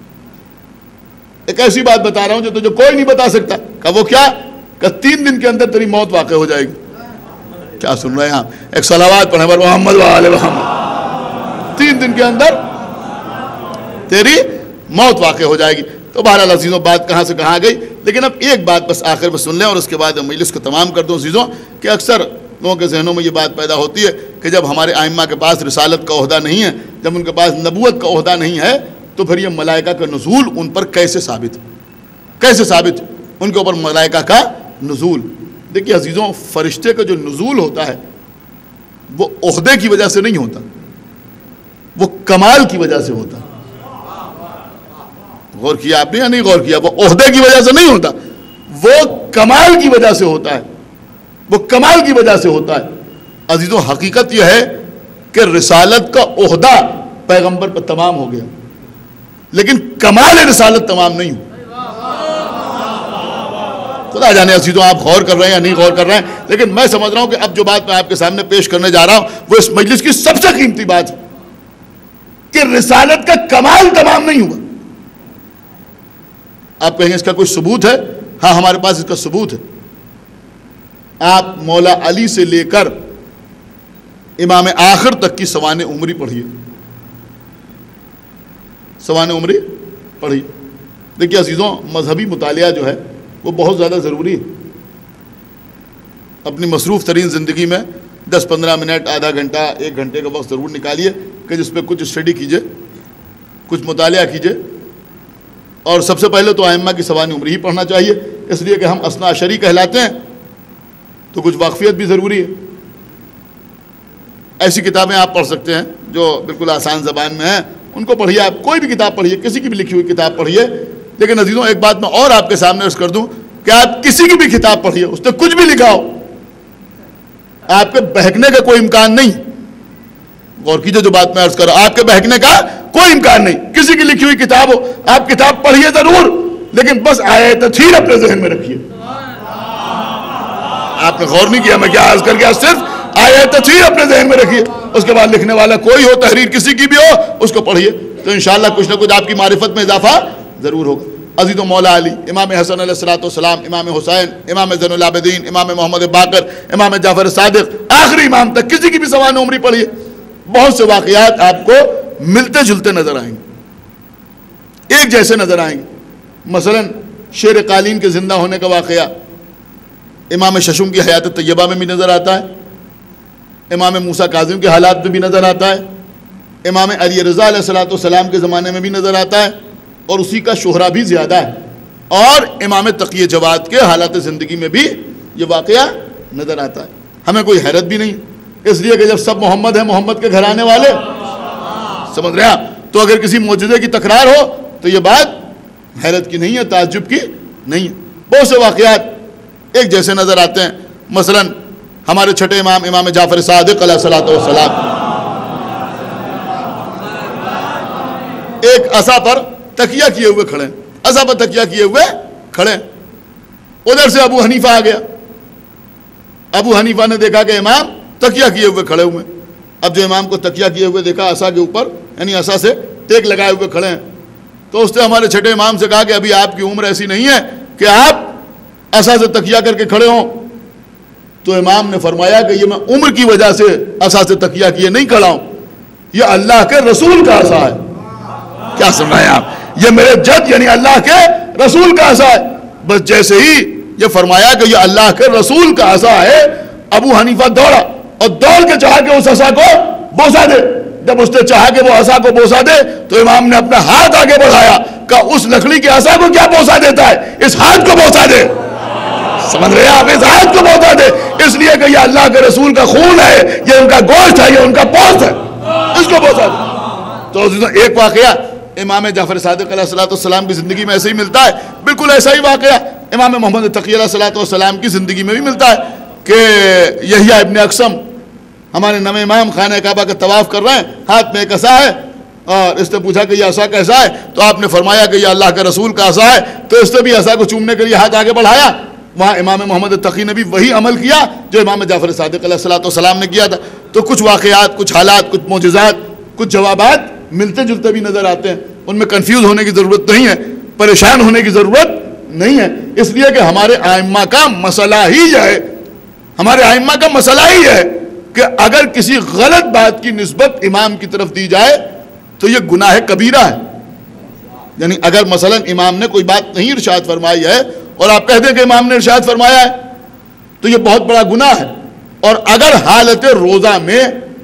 ایک ایسی بات بتا رہا ہوں جو تجھے کوئی نہیں بتا سکتا. کہ وہ کیا؟ کہ تین دن کے اندر تیری موت واقع ہو جائے گی. کیا سن رہے ہیں آپ؟ ایک صلوات پڑھیں محمد و آل محمد. تین دن کے اندر تیری موت واقع ہو جائے گی. تو بہرحال عزیزوں بات کہاں سے کہاں گئی، لیکن اب ایک بات بس آخر میں سن لیں اور اس کے بعد میں مجلس کو تمام کر دوں. عزیزوں کہ اکثر لوگوں کے ذہنوں میں یہ بات پیدا ہوتی ہے کہ جب ہمارے ائمہ کے پاس رسالت کا عہدہ نہیں ہے، جب ان کے پاس نبوت کا عہدہ نہیں ہے، تو پھر یہ ملائکہ کا نزول ان پر کیسے ثابت ہے؟ کیسے ثابت ان کے اوپر ملائکہ کا نزول؟ دیکھیے عزیزوں، فرشتے کا جو نزول ہوتا ہے وہ عہدے کی وجہ سے نہیں ہوتا، وہ کمال کی وجہ سے ہوتا ہے. غور کیا آپ نے یا نہیں غور کیا؟ وہ عہدے کی وجہ سے نہیں ہوتا، وہ کمال کی وجہ سے ہوتا ہے، وہ کمال کی وجہ سے ہوتا ہے. عزیزوں حقیقت یہ ہے کہ رسالت کا عہدہ پیغمبر پر تمام ہو گیا، لیکن کمال رسالت تمام نہیں ہو. خدا جانے عزیزوں آپ غور کر رہے ہیں یا نہیں غور کر رہے ہیں، لیکن میں سمجھ رہا ہوں کہ اب جو بات میں آپ کے سامنے پیش کرنے جا رہا ہوں وہ اس مجلس کی سب سے قیمتی بات ہے کہ رسالت کا کمال تمام نہیں ہوا. آپ کہیں گے اس کا کوئی ثبوت ہے؟ ہاں ہمارے پاس اس کا ثبوت ہے. آپ مولا علی سے لے کر امام آخر تک کی سوانح عمری پڑھیے، سوانح عمری پڑھیے. دیکھیے عزیزوں مذہبی مطالعہ جو ہے وہ بہت زیادہ ضروری ہے. اپنی مصروف ترین زندگی میں دس پندرہ منٹ، آدھا گھنٹہ، ایک گھنٹے کا وقت ضرور نکالیے کہ جس پہ کچھ اسٹڈی کیجئے، کچھ مطالعہ کیجئے. اور سب سے پہلے تو ائمہ کی سوانح عمری ہی پڑھنا چاہیے، اس لیے کہ ہم اثنا عشری کہلاتے ہیں تو کچھ واقفیت بھی ضروری ہے. ایسی کتابیں آپ پڑھ سکتے ہیں جو بالکل آسان زبان میں ہیں، ان کو پڑھیے. آپ کوئی بھی کتاب پڑھیے، کسی کی بھی لکھی ہوئی کتاب پڑھیے. لیکن عزیزوں ایک بات میں اور آپ کے سامنے عرض کر دوں کہ آپ کسی کی بھی کتاب پڑھیے، اس نے کچھ بھی لکھا ہو، آپ کے بہکنے کا کوئی امکان نہیں. غور کیجئے جو بات میں عرض کر رہا ہوں، آپ کے بہکنے کا کوئی امکان نہیں. کسی کی لکھی ہوئی کتاب ہو، آپ کتاب پڑھیے ضرور، لیکن بس آیت تطہیر اپنے ذہن میں رکھیے. آپ نے غور نہیں کیا میں کیا عرض کر گیا؟ صرف آیت تطہیر اپنے ذہن میں رکھیے. اس کے بعد لکھنے والا کوئی ہو، تحریر کسی کی بھی ہو، اس کو پڑھیے تو انشاءاللہ کچھ نہ کچھ آپ کی معرفت میں اضافہ ضرور ہوگا. عزیزوں مولا علی، امام حسن علیہ الصلوۃ والسلام، امام حسین، امام زین العابدین، امام محمد باقر، امام جعفر صادق، آخری امام تک کسی کی بھی سوانح عمری پڑھیے. بہت سے واقعات آپ کو ملتے جلتے نظر آئیں گے، ایک جیسے نظر آئیں گے. مثلا شیر قالین کے زندہ ہونے کا واقعہ امام ششم کی حیات طیبہ میں بھی نظر آتا ہے، امام موسیٰ کاظم کے حالات میں بھی نظر آتا ہے، امام علی رضا علیہ الصلوۃ والسلام کے زمانے میں بھی نظر آتا ہے، اور اسی کا شہرہ بھی زیادہ ہے، اور امام تقی جواد کے حالات زندگی میں بھی یہ واقعہ نظر آتا ہے۔ ہمیں کوئی حیرت بھی نہیں، اس لیے کہ جب سب محمد ہیں، محمد کے گھرانے والے، سمجھ رہے ہیں آپ، تو اگر کسی معجزے کی تکرار ہو تو یہ بات حیرت کی نہیں ہے، تعجب کی نہیں ہے۔ بہت سے واقعات ایک جیسے نظر آتے ہیں، مثلا ہمارے چھٹے امام امام جعفر صادق علیہ الصلوۃ والسلام ایک عصا پر تکیہ کیے ہوئے کھڑے ہیں، عصا پر تکیہ کیے ہوئے کھڑے ہیں، ادھر سے ابو حنیفہ آ گیا، ابو حنیفہ نے دیکھا کہ امام تکیہ کیے ہوئے کھڑے ہوئے، اب جو امام کو تکیہ کیے ہوئے دیکھا عصا کے اوپر، یعنی عصا سے ٹیک لگائے ہوئے کھڑے ہیں، تو اس نے ہمارے چھٹے امام سے کہا کہ ابھی آپ کی عمر ایسی نہیں ہے کہ آپ عصا سے تکیہ کر کے کھڑے ہوں۔ تو امام نے فرمایا کہ یہ میں عمر کی وجہ سے عصا سے تکیہ کیے نہیں کھڑا ہوں، یہ اللہ کے رسول کا عصا ہے۔ کیا سمجھایا آپ؟ یہ میرے جد یعنی اللہ کے رسول کا عصا ہے۔ بس جیسے ہی یہ فرمایا کہ یہ اللہ کے رسول کا عصا ہے، ابو حنیفہ دوڑا اور دوڑ کے چاہا کہ اس عصا کو بوسا دے۔ جب اس نے چاہا کہ وہ عصا کو بوسا دے تو امام نے اپنا ہاتھ آگے بڑھایا، کہا اس لکڑی کے عصا کو کیا بوسا دیتا ہے، اس ہاتھ کو بوسا دے۔ سمجھ رہے ہیں آپ؟ اس ہاتھ کو بوسا دے، اس لیے کہ یہ اللہ کے رسول کا خون ہے، یہ ان کا گوشت ہے، یہ ان کا پوست ہے، اس کو بوسا دے۔ تو ایک واقعہ امام جعفر صادق علیہ الصلوۃ والسلام کی زندگی میں ایسے ہی ملتا ہے، بالکل ایسا ہی واقعہ امام محمد تقی علیہ الصلوۃ والسلام کی زندگی میں بھی ملتا ہے کہ یحییٰ ابن اقسم ہمارے نویں امام خانہ کعبہ کا طواف کر رہے ہیں، ہاتھ میں ایک عصا ہے، اور اس نے پوچھا کہ یہ عصا کیسا ہے، تو آپ نے فرمایا کہ یہ اللہ کے رسول کا عصا ہے، تو اس نے بھی عصا کو چومنے کے لیے ہاتھ آگے بڑھایا۔ وہاں امام محمد تقی نے بھی وہی عمل کیا جو امام جعفر صادق علیہ الصلوۃ والسلام نے کیا تھا۔ تو کچھ واقعات، کچھ حالات، کچھ معجزات، کچھ جوابات ملتے جلتے بھی نظر آتے ہیں، ان میں کنفیوز ہونے کی ضرورت نہیں ہے، پریشان ہونے کی ضرورت نہیں ہے، اس لیے کہ ہمارے ائمہ کا مسئلہ ہی یہ ہے، ہمارے ائمہ کا مسئلہ ہی ہے کہ اگر کسی غلط بات کی نسبت امام کی طرف دی جائے تو یہ گناہ کبیرہ ہے۔ یعنی اگر مثلا امام نے کوئی بات نہیں ارشاد فرمائی ہے اور آپ کہتے ہیں کہ امام نے ارشاد فرمایا ہے تو یہ بہت بڑا گناہ ہے، اور اگر حالت روزہ میں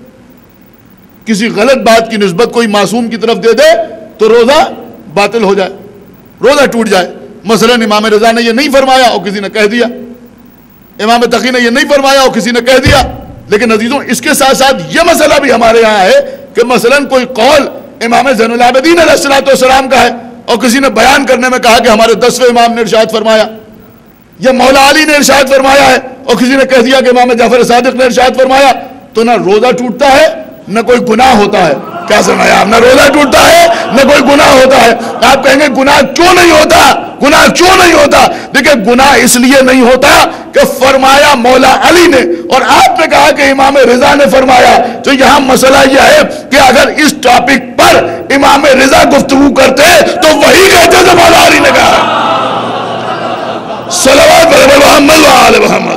کسی غلط بات کی نسبت کوئی معصوم کی طرف دے دے تو روزہ باطل ہو جائے، روزہ ٹوٹ جائے۔ مثلا امام رضا نے یہ نہیں فرمایا اور کسی نے کہہ دیا، امام تقی نے یہ نہیں فرمایا اور کسی نے کہہ دیا، لیکن عزیزوں اس کے ساتھ ساتھ یہ مسئلہ بھی ہمارے یہاں ہے کہ مثلا کوئی قول امام زین العابدین علیہ الصلوۃ والسلام کا ہے اور کسی نے بیان کرنے میں کہا کہ ہمارے دسویں امام نے ارشاد فرمایا، یا مولا علی نے ارشاد فرمایا ہے اور کسی نے کہہ دیا کہ امام جعفر صادق نے ارشاد فرمایا، تو نہ روزہ ٹوٹتا ہے نہ کوئی گناہ ہوتا ہے۔ کیا سمجھایا آپ؟ نہ روزہ ٹوٹتا ہے نہ کوئی گناہ ہوتا ہے۔ آپ کہیں گے گناہ کیوں نہیں ہوتا، گناہ کیوں نہیں ہوتا؟ دیکھیں گناہ اس لیے نہیں ہوتا کہ فرمایا مولا علی نے اور آپ نے کہا کہ امام رضا نے فرمایا، تو یہاں مسئلہ یہ ہے کہ اگر اس ٹاپک پر امام رضا گفتگو کرتے تو وہی کہتے جو مولا علی نے کہا۔ صلوات علی محمد و آل محمد۔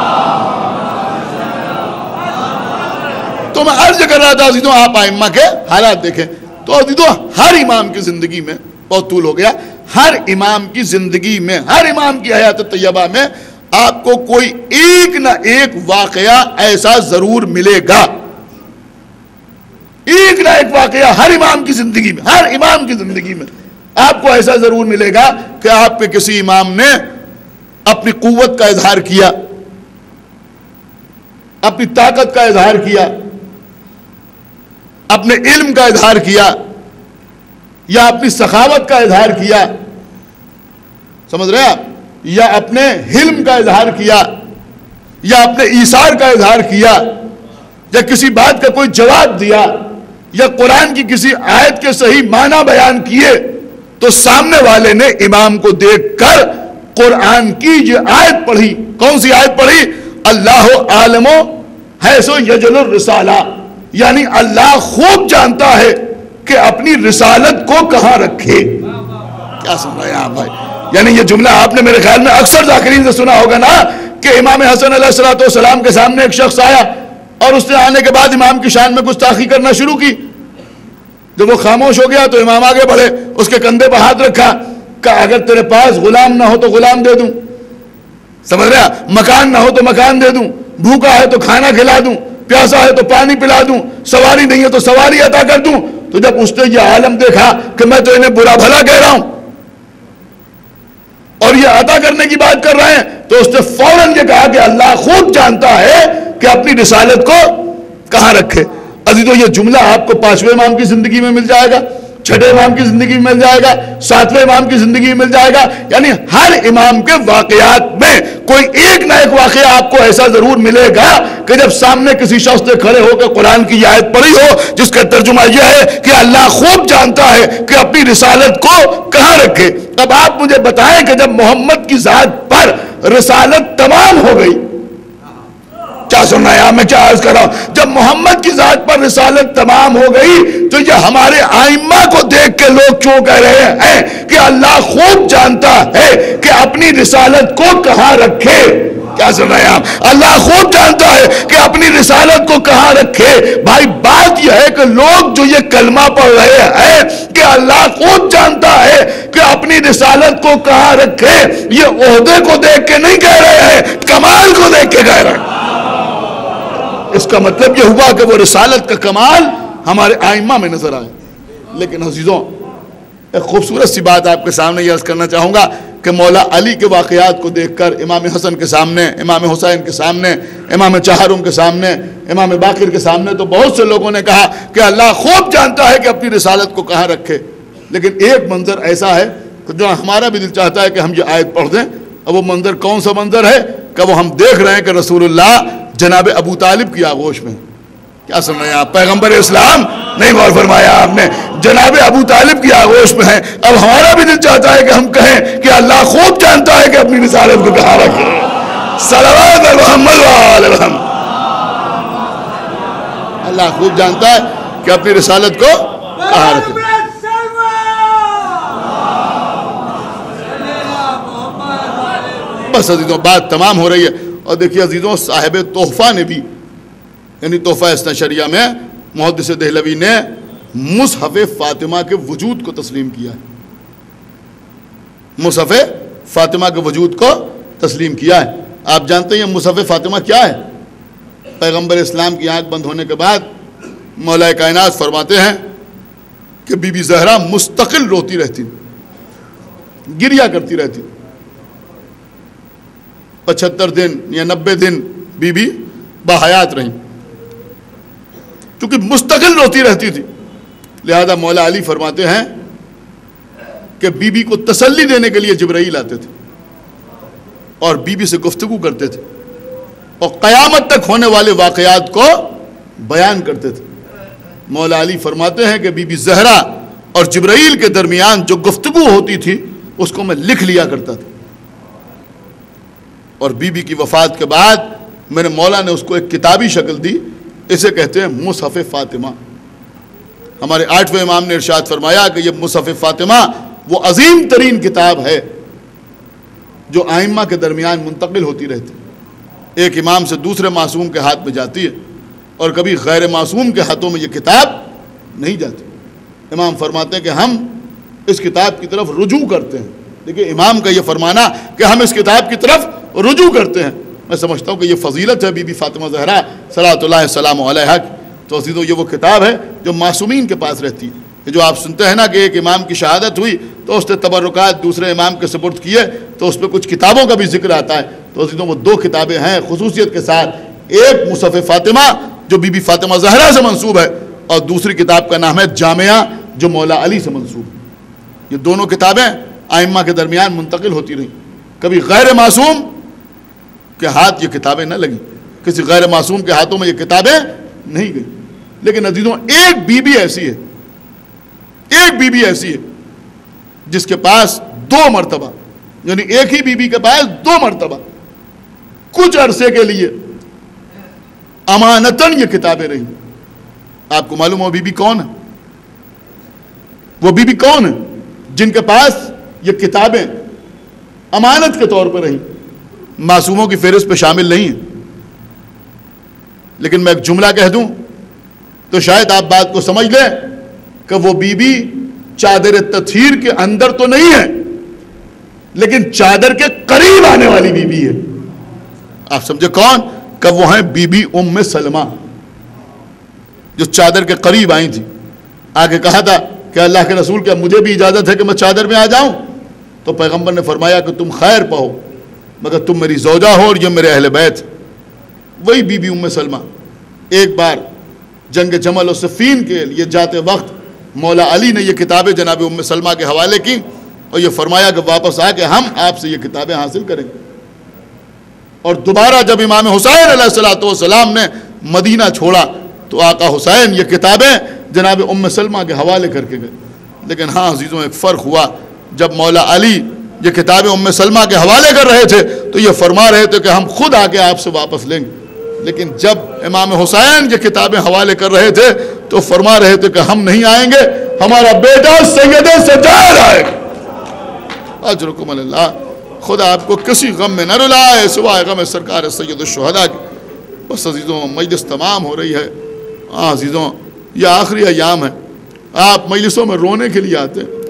تو میں عرض کر رہا تھا عزیزوں آپ ائمہ کے حالات دیکھیں، تو عزیزوں ہر امام کی زندگی میں، بہت طول ہو گیا، ہر امام کی زندگی میں، ہر امام کی حیات طیبہ میں آپ کو کوئی ایک نہ ایک واقعہ ایسا ضرور ملے گا، ایک نہ ایک واقعہ ہر امام کی زندگی میں، ہر امام کی زندگی میں آپ کو ایسا ضرور ملے گا کہ آپ پہ کسی امام نے اپنی قوت کا اظہار کیا، اپنی طاقت کا اظہار کیا، اپنے علم کا اظہار کیا، یا اپنی سخاوت کا اظہار کیا، سمجھ رہے ہیں آپ، یا اپنے حلم کا اظہار کیا، یا اپنے ایثار کا اظہار کیا، یا کسی بات کا کوئی جواب دیا، یا قرآن کی کسی آیت کے صحیح معنی بیان کیے، تو سامنے والے نے امام کو دیکھ کر قرآن کی یہ آیت پڑھی۔ کون سی آیت پڑھی؟ اللہ عالم حیث یجل الرسالہ، یعنی اللہ خوب جانتا ہے کہ اپنی رسالت کو کہاں رکھے۔ کیا سن رہے ہیں آپ بھائی؟ یعنی یہ جملہ آپ نے میرے خیال میں اکثر ذاکرین سے سنا ہوگا نا، کہ امام حسن علیہ الصلوۃ والسلام کے سامنے ایک شخص آیا اور اس نے آنے کے بعد امام کی شان میں گستاخی کرنا شروع کی۔ جب وہ خاموش ہو گیا تو امام آگے بڑھے، اس کے کندھے پر ہاتھ رکھا کہ اگر تیرے پاس غلام نہ ہو تو غلام دے دوں، سمجھ رہا، مکان نہ ہو تو مکان دے دوں، بھوکا ہے تو کھانا کھلا دوں، پیاسا ہے تو پانی پلا دوں، سواری نہیں ہے تو سواری عطا کر دوں. تو جب اس نے یہ عالم دیکھا کہ میں تو انہیں برا بھلا کہہ رہا ہوں اور یہ عطا کرنے کی بات کر رہے ہیں، تو اس نے فوراً یہ کہا کہ اللہ خوب جانتا ہے کہ اپنی رسالت کو کہاں رکھے. عزیزو یہ جملہ آپ کو پانچویں امام کی زندگی میں مل جائے گا، چھٹے امام کی زندگی میں مل جائے گا، ساتویں امام کی زندگی میں مل جائے گا. یعنی ہر امام کے واقعات میں کوئی ایک نہ ایک واقعہ آپ کو ایسا ضرور ملے گا کہ جب سامنے کسی شخص نے کھڑے ہو کے قرآن کی آیت پڑھی ہو جس کا ترجمہ یہ ہے کہ اللہ خوب جانتا ہے کہ اپنی رسالت کو کہاں رکھے. اب آپ مجھے بتائیں کہ جب محمد کی ذات پر رسالت تمام ہو گئی، کیا سننا ہے میں کیا عرض کر رہا ہوں، جب محمد کی ذات پر رسالت تمام ہو گئی تو یہ ہمارے آئمہ کو دیکھ کے لوگ کیوں کہہ رہے ہیں کہ اللہ خوب جانتا ہے کہ اپنی رسالت کو کہاں رکھے. کیا سن رہے ہیں آپ، اللہ خوب جانتا ہے کہ اپنی رسالت کو کہاں رکھے. بھائی بات یہ ہے کہ لوگ جو یہ کلمہ پڑھ رہے ہیں کہ اللہ خوب جانتا ہے کہ اپنی رسالت کو کہاں رکھے، یہ عہدے کو دیکھ کے نہیں کہہ رہے ہیں، کمال کو دیکھ کے کہہ رہے ہیں. اس کا مطلب یہ ہوا کہ وہ رسالت کا کمال ہمارے آئمہ میں نظر آئے. لیکن عزیزوں ایک خوبصورت سی بات آپ کے سامنے یہ عرض کرنا چاہوں گا کہ مولا علی کے واقعات کو دیکھ کر امام حسن کے سامنے، امام حسین کے سامنے، امام چہارم کے سامنے، امام باقر کے سامنے تو بہت سے لوگوں نے کہا کہ اللہ خوب جانتا ہے کہ اپنی رسالت کو کہاں رکھے. لیکن ایک منظر ایسا ہے کہ جو ہمارا بھی دل چاہتا ہے کہ ہم یہ آیت پڑھ دیں. اب وہ منظر کون سا منظر ہے کہ وہ ہم دیکھ رہے ہیں کہ رسول اللہ جناب ابو طالب کی آغوش میں. کیا سن رہے ہیں آپ، پیغمبر اسلام نہیں غور فرمایا آپ نے، جناب ابو طالب کی آغوش میں ہیں. اب ہمارا بھی دل چاہتا ہے کہ ہم کہیں کہ اللہ خوب جانتا ہے کہ اپنی رسالت کو کہاں رکھے. صلوات محمد و آل محمد. اللہ خوب جانتا ہے کہ اپنی رسالت کو کہاں رکھے. بس عزیزوں بات تمام ہو رہی ہے. اور دیکھیے عزیزوں صاحب تحفہ نے بھی، یعنی تحفہ اثنا عشریہ میں محدث دہلوی نے مصحف فاطمہ کے وجود کو تسلیم کیا ہے. مصحف فاطمہ کے وجود کو تسلیم کیا ہے. آپ جانتے ہیں یہ مصحف فاطمہ کیا ہے؟ پیغمبر اسلام کی آنکھ بند ہونے کے بعد مولا کائنات فرماتے ہیں کہ بی بی زہرا مستقل روتی رہتی، گریا کرتی رہتی. پچہتر دن یا نبے دن بی بی باحیات رہیں کیونکہ مستقل روتی رہتی تھی. لہذا مولا علی فرماتے ہیں کہ بی بی کو تسلی دینے کے لیے جبرائیل آتے تھے اور بی بی سے گفتگو کرتے تھے اور قیامت تک ہونے والے واقعات کو بیان کرتے تھے. مولا علی فرماتے ہیں کہ بی بی زہرا اور جبرائیل کے درمیان جو گفتگو ہوتی تھی اس کو میں لکھ لیا کرتا تھا. اور بی بی کی وفات کے بعد میرے مولا نے اس کو ایک کتابی شکل دی. اسے کہتے ہیں مصحف فاطمہ. ہمارے آٹھویں امام نے ارشاد فرمایا کہ یہ مصحف فاطمہ وہ عظیم ترین کتاب ہے جو آئمہ کے درمیان منتقل ہوتی رہتی. ایک امام سے دوسرے معصوم کے ہاتھ میں جاتی ہے اور کبھی غیر معصوم کے ہاتھوں میں یہ کتاب نہیں جاتی. امام فرماتے ہیں کہ ہم اس کتاب کی طرف رجوع کرتے ہیں. دیکھیں امام کا یہ فرمانا کہ ہم اس کتاب کی طرف رجوع کرتے ہیں، میں سمجھتا ہوں کہ یہ فضیلت ہے بی بی فاطمہ زہرا صلوات اللہ السلام علیہا کی. تو عزیزو یہ وہ کتاب ہے جو معصومین کے پاس رہتی ہے. یہ جو آپ سنتے ہیں نا کہ ایک امام کی شہادت ہوئی تو اس نے تبرکات دوسرے امام کے سپرد کیے تو اس پہ کچھ کتابوں کا بھی ذکر آتا ہے. تو عزیزو وہ دو کتابیں ہیں خصوصیت کے ساتھ، ایک مصحف فاطمہ جو بی بی فاطمہ زہرا سے منسوب ہے اور دوسری کتاب کا نام ہے جامعہ جو مولا علی سے منسوب ہے. یہ دونوں کتابیں آئمہ کے درمیان منتقل ہوتی رہیں. کبھی غیر معصوم کے ہاتھ یہ کتابیں نہ لگیں، کسی غیر معصوم کے ہاتھوں میں یہ کتابیں نہیں گئیں. لیکن عزیزوں ایک بی بی ایسی ہے، ایک بی بی ایسی ہے جس کے پاس دو مرتبہ، یعنی ایک ہی بی بی کے پاس دو مرتبہ کچھ عرصے کے لیے امانتاً یہ کتابیں رہیں. آپ کو معلوم ہو بی بی کون ہے؟ وہ بی بی کون ہے جن کے پاس یہ کتابیں امانت کے طور پر رہیں؟ معصوموں کی فہرست پہ شامل نہیں ہیں. لیکن میں ایک جملہ کہہ دوں تو شاید آپ بات کو سمجھ لیں کہ وہ بی بی چادر تطہیر کے اندر تو نہیں ہے لیکن چادر کے قریب آنے والی بی بی ہے. آپ سمجھے کون؟ کہ وہ ہیں بی بی ام سلمہ جو چادر کے قریب آئی تھی. آگے کہا تھا کہ اللہ کے رسول کیا مجھے بھی اجازت ہے کہ میں چادر میں آ جاؤں؟ تو پیغمبر نے فرمایا کہ تم خیر پاؤ مگر تم میری زوجہ ہو اور یہ میرے اہل بیت. وہی بی بی ام سلمہ ایک بار جنگ جمل و صفین کے لیے جاتے وقت مولا علی نے یہ کتابیں جناب ام سلمہ کے حوالے کی اور یہ فرمایا کہ واپس آ کے ہم آپ سے یہ کتابیں حاصل کریں گے. اور دوبارہ جب امام حسین علیہ الصلوۃ والسلام نے مدینہ چھوڑا تو آقا حسین یہ کتابیں جناب ام سلمہ کے حوالے کر کے گئے. لیکن ہاں عزیزوں ایک فرق ہوا، جب مولا علی یہ کتابیں ام سلمہ کے حوالے کر رہے تھے تو یہ فرما رہے تھے کہ ہم خود آ کے آپ سے واپس لیں گے. لیکن جب امام حسین یہ کتابیں حوالے کر رہے تھے تو فرما رہے تھے کہ ہم نہیں آئیں گے، ہمارا بیٹا سید سجاد آئے گا. اجرکم اللہ. خدا آپ کو کسی غم میں نہ رلائے سوائے غم سرکار سید الشہداء کی. بس عزیزوں مجلس تمام ہو رہی ہے. ہاں عزیزوں یہ آخری ایام ہے. آپ مجلسوں میں رونے کے لیے آتے ہیں،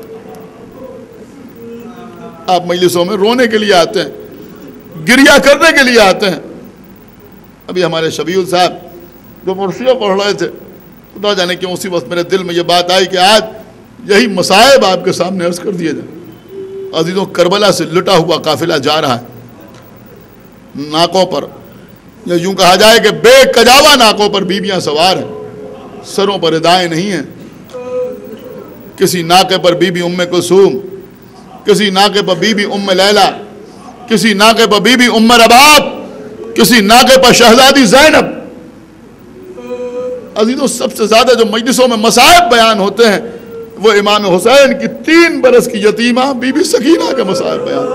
آپ مجلسوں میں رونے کے لیے آتے ہیں، گریہ کرنے کے لیے آتے ہیں. ابھی ہمارے شبیل صاحب جو مرثیہ پڑھ رہے تھے، خدا جانے کیوں اسی وقت میرے دل میں یہ بات آئی کہ آج یہی مصائب آپ کے سامنے عرض کر دیے جائیں. عزیزوں کربلا سے لٹا ہوا قافلہ جا رہا ہے. ناکوں پر یا یوں کہا جائے کہ بے کجاوا ناکوں پر بیویاں سوار ہیں، سروں پر ردائیں نہیں ہیں. کسی ناکے پر بی بی ام کلثوم، کسی ناکے پر بی بی ام لیلہ، کسی ناکے پر بی بی ام رباب، کسی ناکے پر شہزادی زینب. عزیزوں سب سے زیادہ جو مجلسوں میں مصائب بیان ہوتے ہیں وہ امام حسین کی تین برس کی یتیمہ بی بی سکینہ کے مصائب بیان.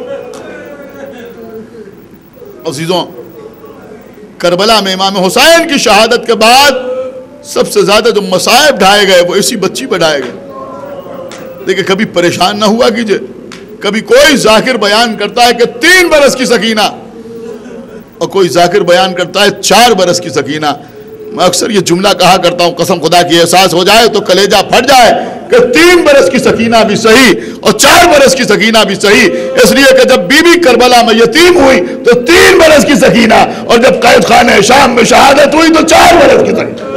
عزیزوں کربلا میں امام حسین کی شہادت کے بعد سب سے زیادہ جو مصائب ڈھائے گئے وہ اسی بچی پہ ڈھائے گئے. دیکھیں کبھی پریشان نہ ہوا کیجئے. کبھی کوئی ذاکر بیان کرتا ہے کہ تین برس کی سکینہ اور کوئی ذاکر بیان کرتا ہے چار برس کی سکینہ. میں اکثر یہ جملہ کہا کرتا ہوں، قسم خدا کی احساس ہو جائے تو کلیجہ پھٹ جائے کہ تین برس کی سکینہ بھی صحیح اور چار برس کی سکینہ بھی صحیح. اس لیے کہ جب بی بی کربلا میں یتیم ہوئی تو تین برس کی سکینہ، اور جب قید خانہ شام میں شہادت ہوئی تو چار برس کی سکینہ.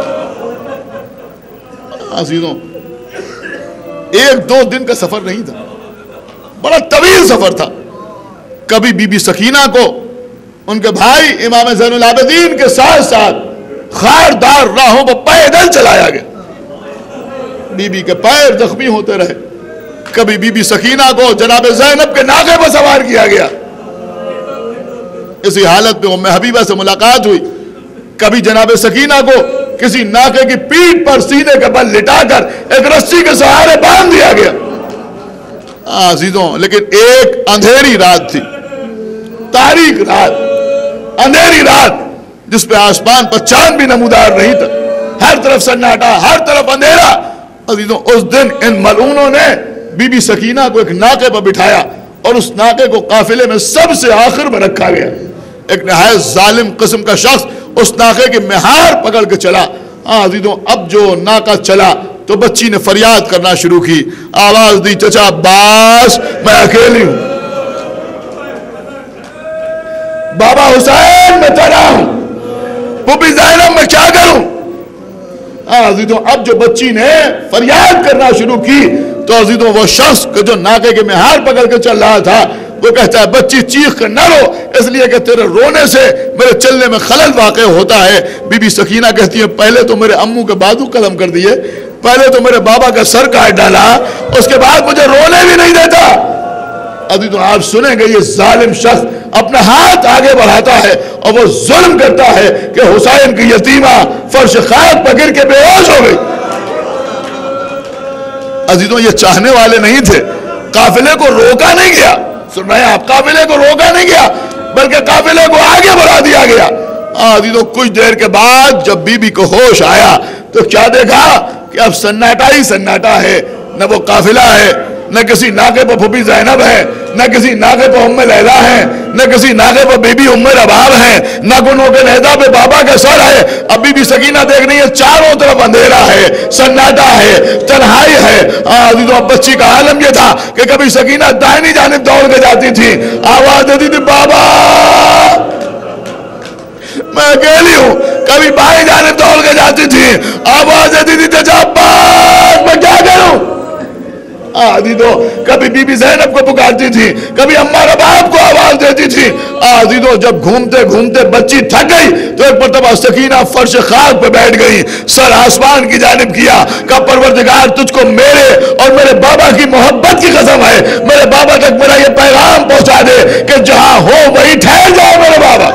عزیزوں ایک دو دن کا سفر نہیں تھا، بڑا طویل سفر تھا. کبھی بی بی سکینہ کو ان کے بھائی امام زین العابدین کے ساتھ ساتھ خاردار راہوں پر پیدل چلایا گیا، بی بی کے پیر زخمی ہوتے رہے. کبھی بی بی سکینہ کو جناب زینب کے ناقے پر سوار کیا گیا، اسی حالت میں ام حبیبہ سے ملاقات ہوئی. کبھی جناب سکینہ کو کسی ناقے کی پیٹھ پر سینے کے بل لٹا کر ایک رسی کے سہارے باندھ دیا گیا. عزیزوں لیکن ایک اندھیری رات تھی، تاریک رات، اندھیری رات جس پہ آسمان پر چاند بھی نمودار نہیں تھا، ہر طرف سناٹا، ہر طرف اندھیرا. عزیزوں اس دن ان ملعونوں نے بی بی سکینہ کو ایک ناقے پر بٹھایا اور اس ناقے کو قافلے میں سب سے آخر میں رکھا گیا. ایک نہایت ظالم قسم کا شخص اس ناقے کی مہار پکڑ کے چلا. ہاں عزیزوں اب جو ناقہ چلا تو بچی نے فریاد کرنا شروع کی، آواز دی چچا عباس میں اکیلی ہوں، بابا حسین میں تنہا ہوں، پھوپھی زینب میں کیا کروں. عزیزوں اب جو بچی نے فریاد کرنا شروع کی تو عزیزوں وہ شخص جو ناقے کے مہار پکڑ کے چل رہا تھا وہ کہتا ہے بچی چیخ کر نہ رو، اس لیے کہ تیرے رونے سے میرے چلنے میں خلل واقع ہوتا ہے. بی بی سکینہ کہتی ہے پہلے تو میرے امو کے بازو قلم کر دیے، پہلے تو میرے بابا کا سر کاٹ ڈالا، اس کے بعد مجھے رونے بھی نہیں دیتا. عزیزوں آپ سنیں گے یہ ظالم شخص اپنا ہاتھ آگے بڑھاتا ہے اور وہ ظلم کرتا ہے کہ حسین کی یتیمہ فرش خاک پر گر کے بے ہوش ہو گئی. عزیزوں یہ چاہنے والے نہیں تھے، قافلے کو روکا نہیں گیا، سن رہے ہیں آپ، قافلے کو روکا نہیں گیا بلکہ قافلے کو آگے بڑھا دیا گیا. عزیزوں کچھ دیر کے بعد جب بی بی کو ہوش آیا تو کیا دیکھا کہ اب سناٹا ہی سناٹا ہے، نہ وہ قافلہ ہے نہ کسی ناقے پر پھوپھی زینب ہے، نہ کسی ناقے پر ام لیلا ہے، نہ کسی ناقے پر بی بی ام رباب ہے، نہ گنوں کے نیزہ پہ بابا کا سر ہے. اب بی بی سکینہ دیکھ رہی ہے چاروں طرف اندھیرا ہے، سناٹا ہے، تنہائی ہے. عزیزوں اب بچی کا عالم یہ تھا کہ کبھی سکینہ دائنی جانب دوڑ کے جاتی تھی، آواز دیتی تھی بابا میں اکیلی ہوں. کبھی بائیں جانب دوڑ کے جاتی تھی، آواز دیتی تھی چچا عباس میں کیا کروں. عزیزوں کبھی بی بی زینب کو پکارتی تھی، کبھی اماں رباب کو آواز دیتی تھی. عزیزوں جب گھومتے گھومتے بچی تھک گئی تو ایک مرتبہ سکینہ فرش خاک پہ بیٹھ گئی، سر آسمان کی جانب کیا، کہا پروردگار تجھ کو میرے اور میرے بابا کی محبت کی قسم ہے، میرے بابا تک میرا یہ پیغام پہنچا دے کہ جہاں ہو وہی ٹھہر جاؤ میرے بابا.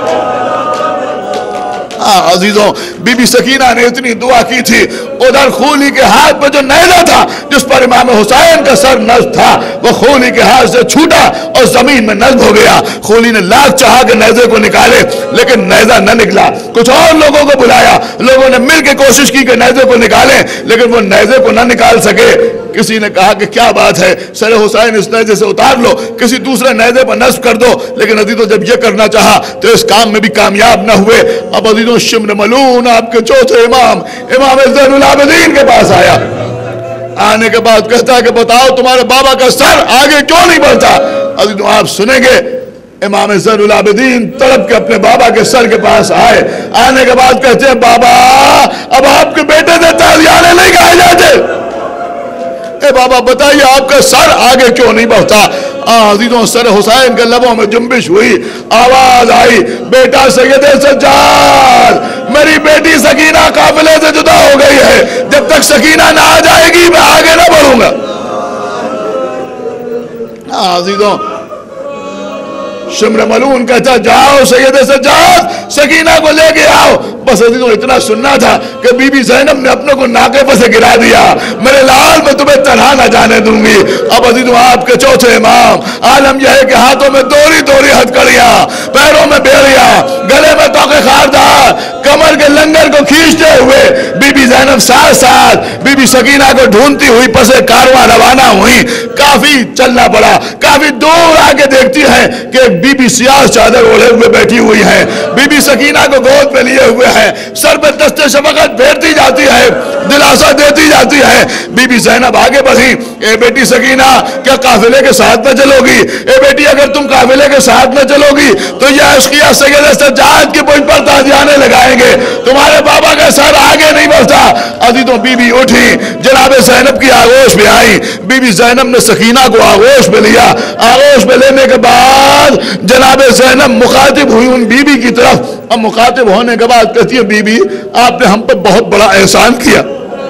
عزیزوں بی بی سکینہ نے اتنی دعا کی تھی. ادھر خولی کے ہاتھ میں جو نیزہ تھا جس پر امام حسین کا سر نصب تھا وہ خولی کے ہاتھ سے چھوٹا اور زمین میں نصب ہو گیا. خولی نے لاکھ چاہا کہ نیزے کو نکالے لیکن نیزہ نہ نکلا. کچھ اور لوگوں کو بلایا، لوگوں نے مل کے کوشش کی کہ نیزے کو نکالیں لیکن وہ نیزے کو نہ نکال سکے. کسی نے کہا کہ کیا بات ہے سر حسین اس نیزے سے اتار لو، کسی دوسرے نیزے پر نصب کر دو. لیکن عزیزوں جب یہ کرنا چاہا تو اس کام میں بھی کامیاب نہ ہوئے. اب عزیزوں شمر ملون آپ کے چوتھے امام امام زین العابدین کے پاس آیا. آنے کے بعد کہتا ہے کہ بتاؤ تمہارے بابا کا سر آگے کیوں نہیں بڑھتا. عزیزوں آپ سنیں گے امام زین العابدین تڑپ کے اپنے بابا کے سر کے پاس آئے. آنے کے بعد کہتے ہیں بابا اب آپ کے بیٹے سے تازیانے نہیں کہے جاتے. اے بابا بتائیے آپ کا سر آگے کیوں نہیں بڑھتا. عزیزوں سر حسین کے لبوں میں جنبش ہوئی، آواز آئی بیٹا سید سجاد میری بیٹی سکینہ قافلے سے جدا ہو گئی ہے، جب تک سکینہ نہ آ جائے گی میں آگے نہ بڑھوں گا. عزیزوں شمر ملون کہتا جاؤ سید سجاد سکینہ کو لے کے آؤ. بس عزیزوں اتنا سننا تھا کہ بی بی زینب نے اپنے کو ناقے پر سے گرا دیا، میرے لال میں تمہیں تنہا نہ جانے دوں گی. اب عزیزوں آپ کے چوتھے امام عالم یہ ہے کہ ہاتھوں میں دوری دوری ہتھکڑیاں، پیروں میں بیڑیاں، گلے میں توقع خاردار، کمر کے لنگر کو کھینچتے ہوئے بی بی زینب ساتھ ساتھ بی بی سکینہ کو ڈھونڈتی ہوئی پسے کارواں روانہ ہوئی. کافی چلنا پڑا، کافی دور آگے دیکھتی ہے کہ ایک بی بی سیاہ چادر اوڑھے ہوئے بیٹھی ہوئی ہے، بی بی سکینہ کو گود پہ لیے ہوئے ہے، سر پہ دست شفقت پھیرتی جاتی ہے، دلاسا دیتی جاتی ہے. بی بی زینب آگے بڑھی، اے بیٹی سکینہ کیا قافلے کے ساتھ نہ چلو گی؟ اے بیٹی اگر تم قافلے کے ساتھ نہ چلو گی تو یہ عشقیہ سید سجاد کی پشت پر تازیانے لگائیں گے، تمہارے بابا کا سر آگے نہیں بڑھتا. عزیزوں بی بی اٹھی، جناب زینب کی آغوش میں آئی. بی بی زینب نے سکینہ کو آغوش میں لیا. آغوش میں لینے کے بعد جناب زینب مخاطب ہوئی ان بی بی کی طرف. اب مخاطب ہونے کے بعد کہتی ہے بی بی آپ نے ہم پر بہت بڑا احسان کیا.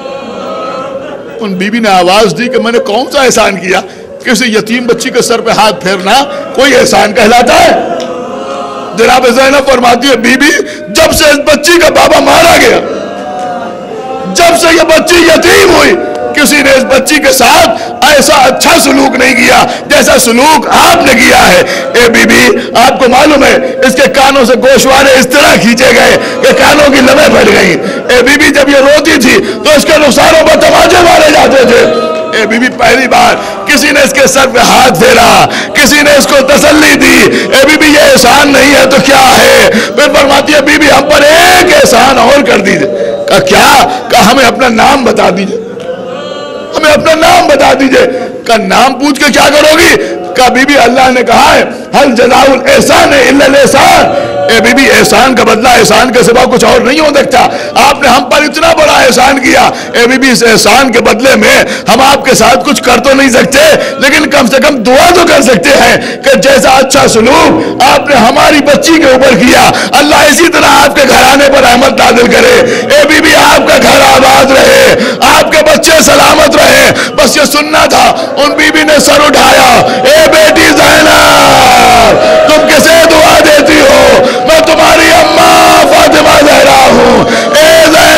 ان بی بی نے آواز دی کہ میں نے کون سا احسان کیا؟ کسی یتیم بچی کے سر پہ ہاتھ پھیرنا کوئی احسان کہلاتا ہے؟ جناب زینب فرماتی ہے بی بی جب سے اس بچی کا بابا مارا گیا، جب سے یہ بچی یتیم ہوئی، کسی نے اس بچی کے ساتھ ایسا اچھا سلوک نہیں کیا جیسا سلوک آپ نے کیا ہے. اے بی بی آپ کو معلوم ہے اس کے کانوں سے گوشوارے اس طرح کھینچے گئے کہ کانوں کی لمیں پھٹ گئی. اے بی بی جب یہ روتی تھی تو اس کے رخساروں پر تماچے مارے جاتے تھے. اے بی بی پہلی بار کسی نے اس کے سر پہ ہاتھ پھیرا، کسی نے اس کو تسلی دی. اے بی بی یہ احسان نہیں ہے تو کیا ہے؟ پھر فرماتی ہے بی بی ہم پر ایک احسان اور کر دیجئے. کہا کیا؟ کہا ہمیں اپنا نام بتا دیجئے، ہمیں اپنا نام بتا دیجئے. کا نام پوچھ کے کیا کرو گی؟ کا بی بی اللہ نے کہا ہے حل جزاء الاحسان الا الاحسان. اے بی بی احسان کا بدلہ احسان کے سوا کچھ اور نہیں ہو سکتا. آپ نے ہم پر اتنا بڑا احسان کیا. اے بی بی اس احسان کے بدلے میں ہم آپ کے ساتھ کچھ کر تو نہیں سکتے لیکن کم سے کم دعا تو کر سکتے ہیں کہ جیسا اچھا سلوک آپ نے ہماری بچی کے اوپر کیا اللہ اسی طرح آپ کے گھرانے پر رحمت نازل کرے. اے بی بی آپ کا گھر آباد رہے، آپ کے بچے سلامت رہے. بس یہ سننا تھا. ان بی بی نے سر اٹھایا. اے بیٹی زینب تم کسے دعا دیتی ہو؟ میں تمہاری اماں فاطمہ زہرا ہوں. اے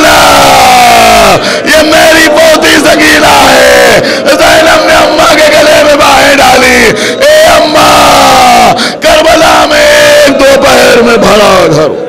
زینب یہ میری پوتی سکینہ ہے. زینب نے اماں کے گلے میں باہیں ڈالی. اے اماں کربلا میں ایک دوپہر میں بھرا گھر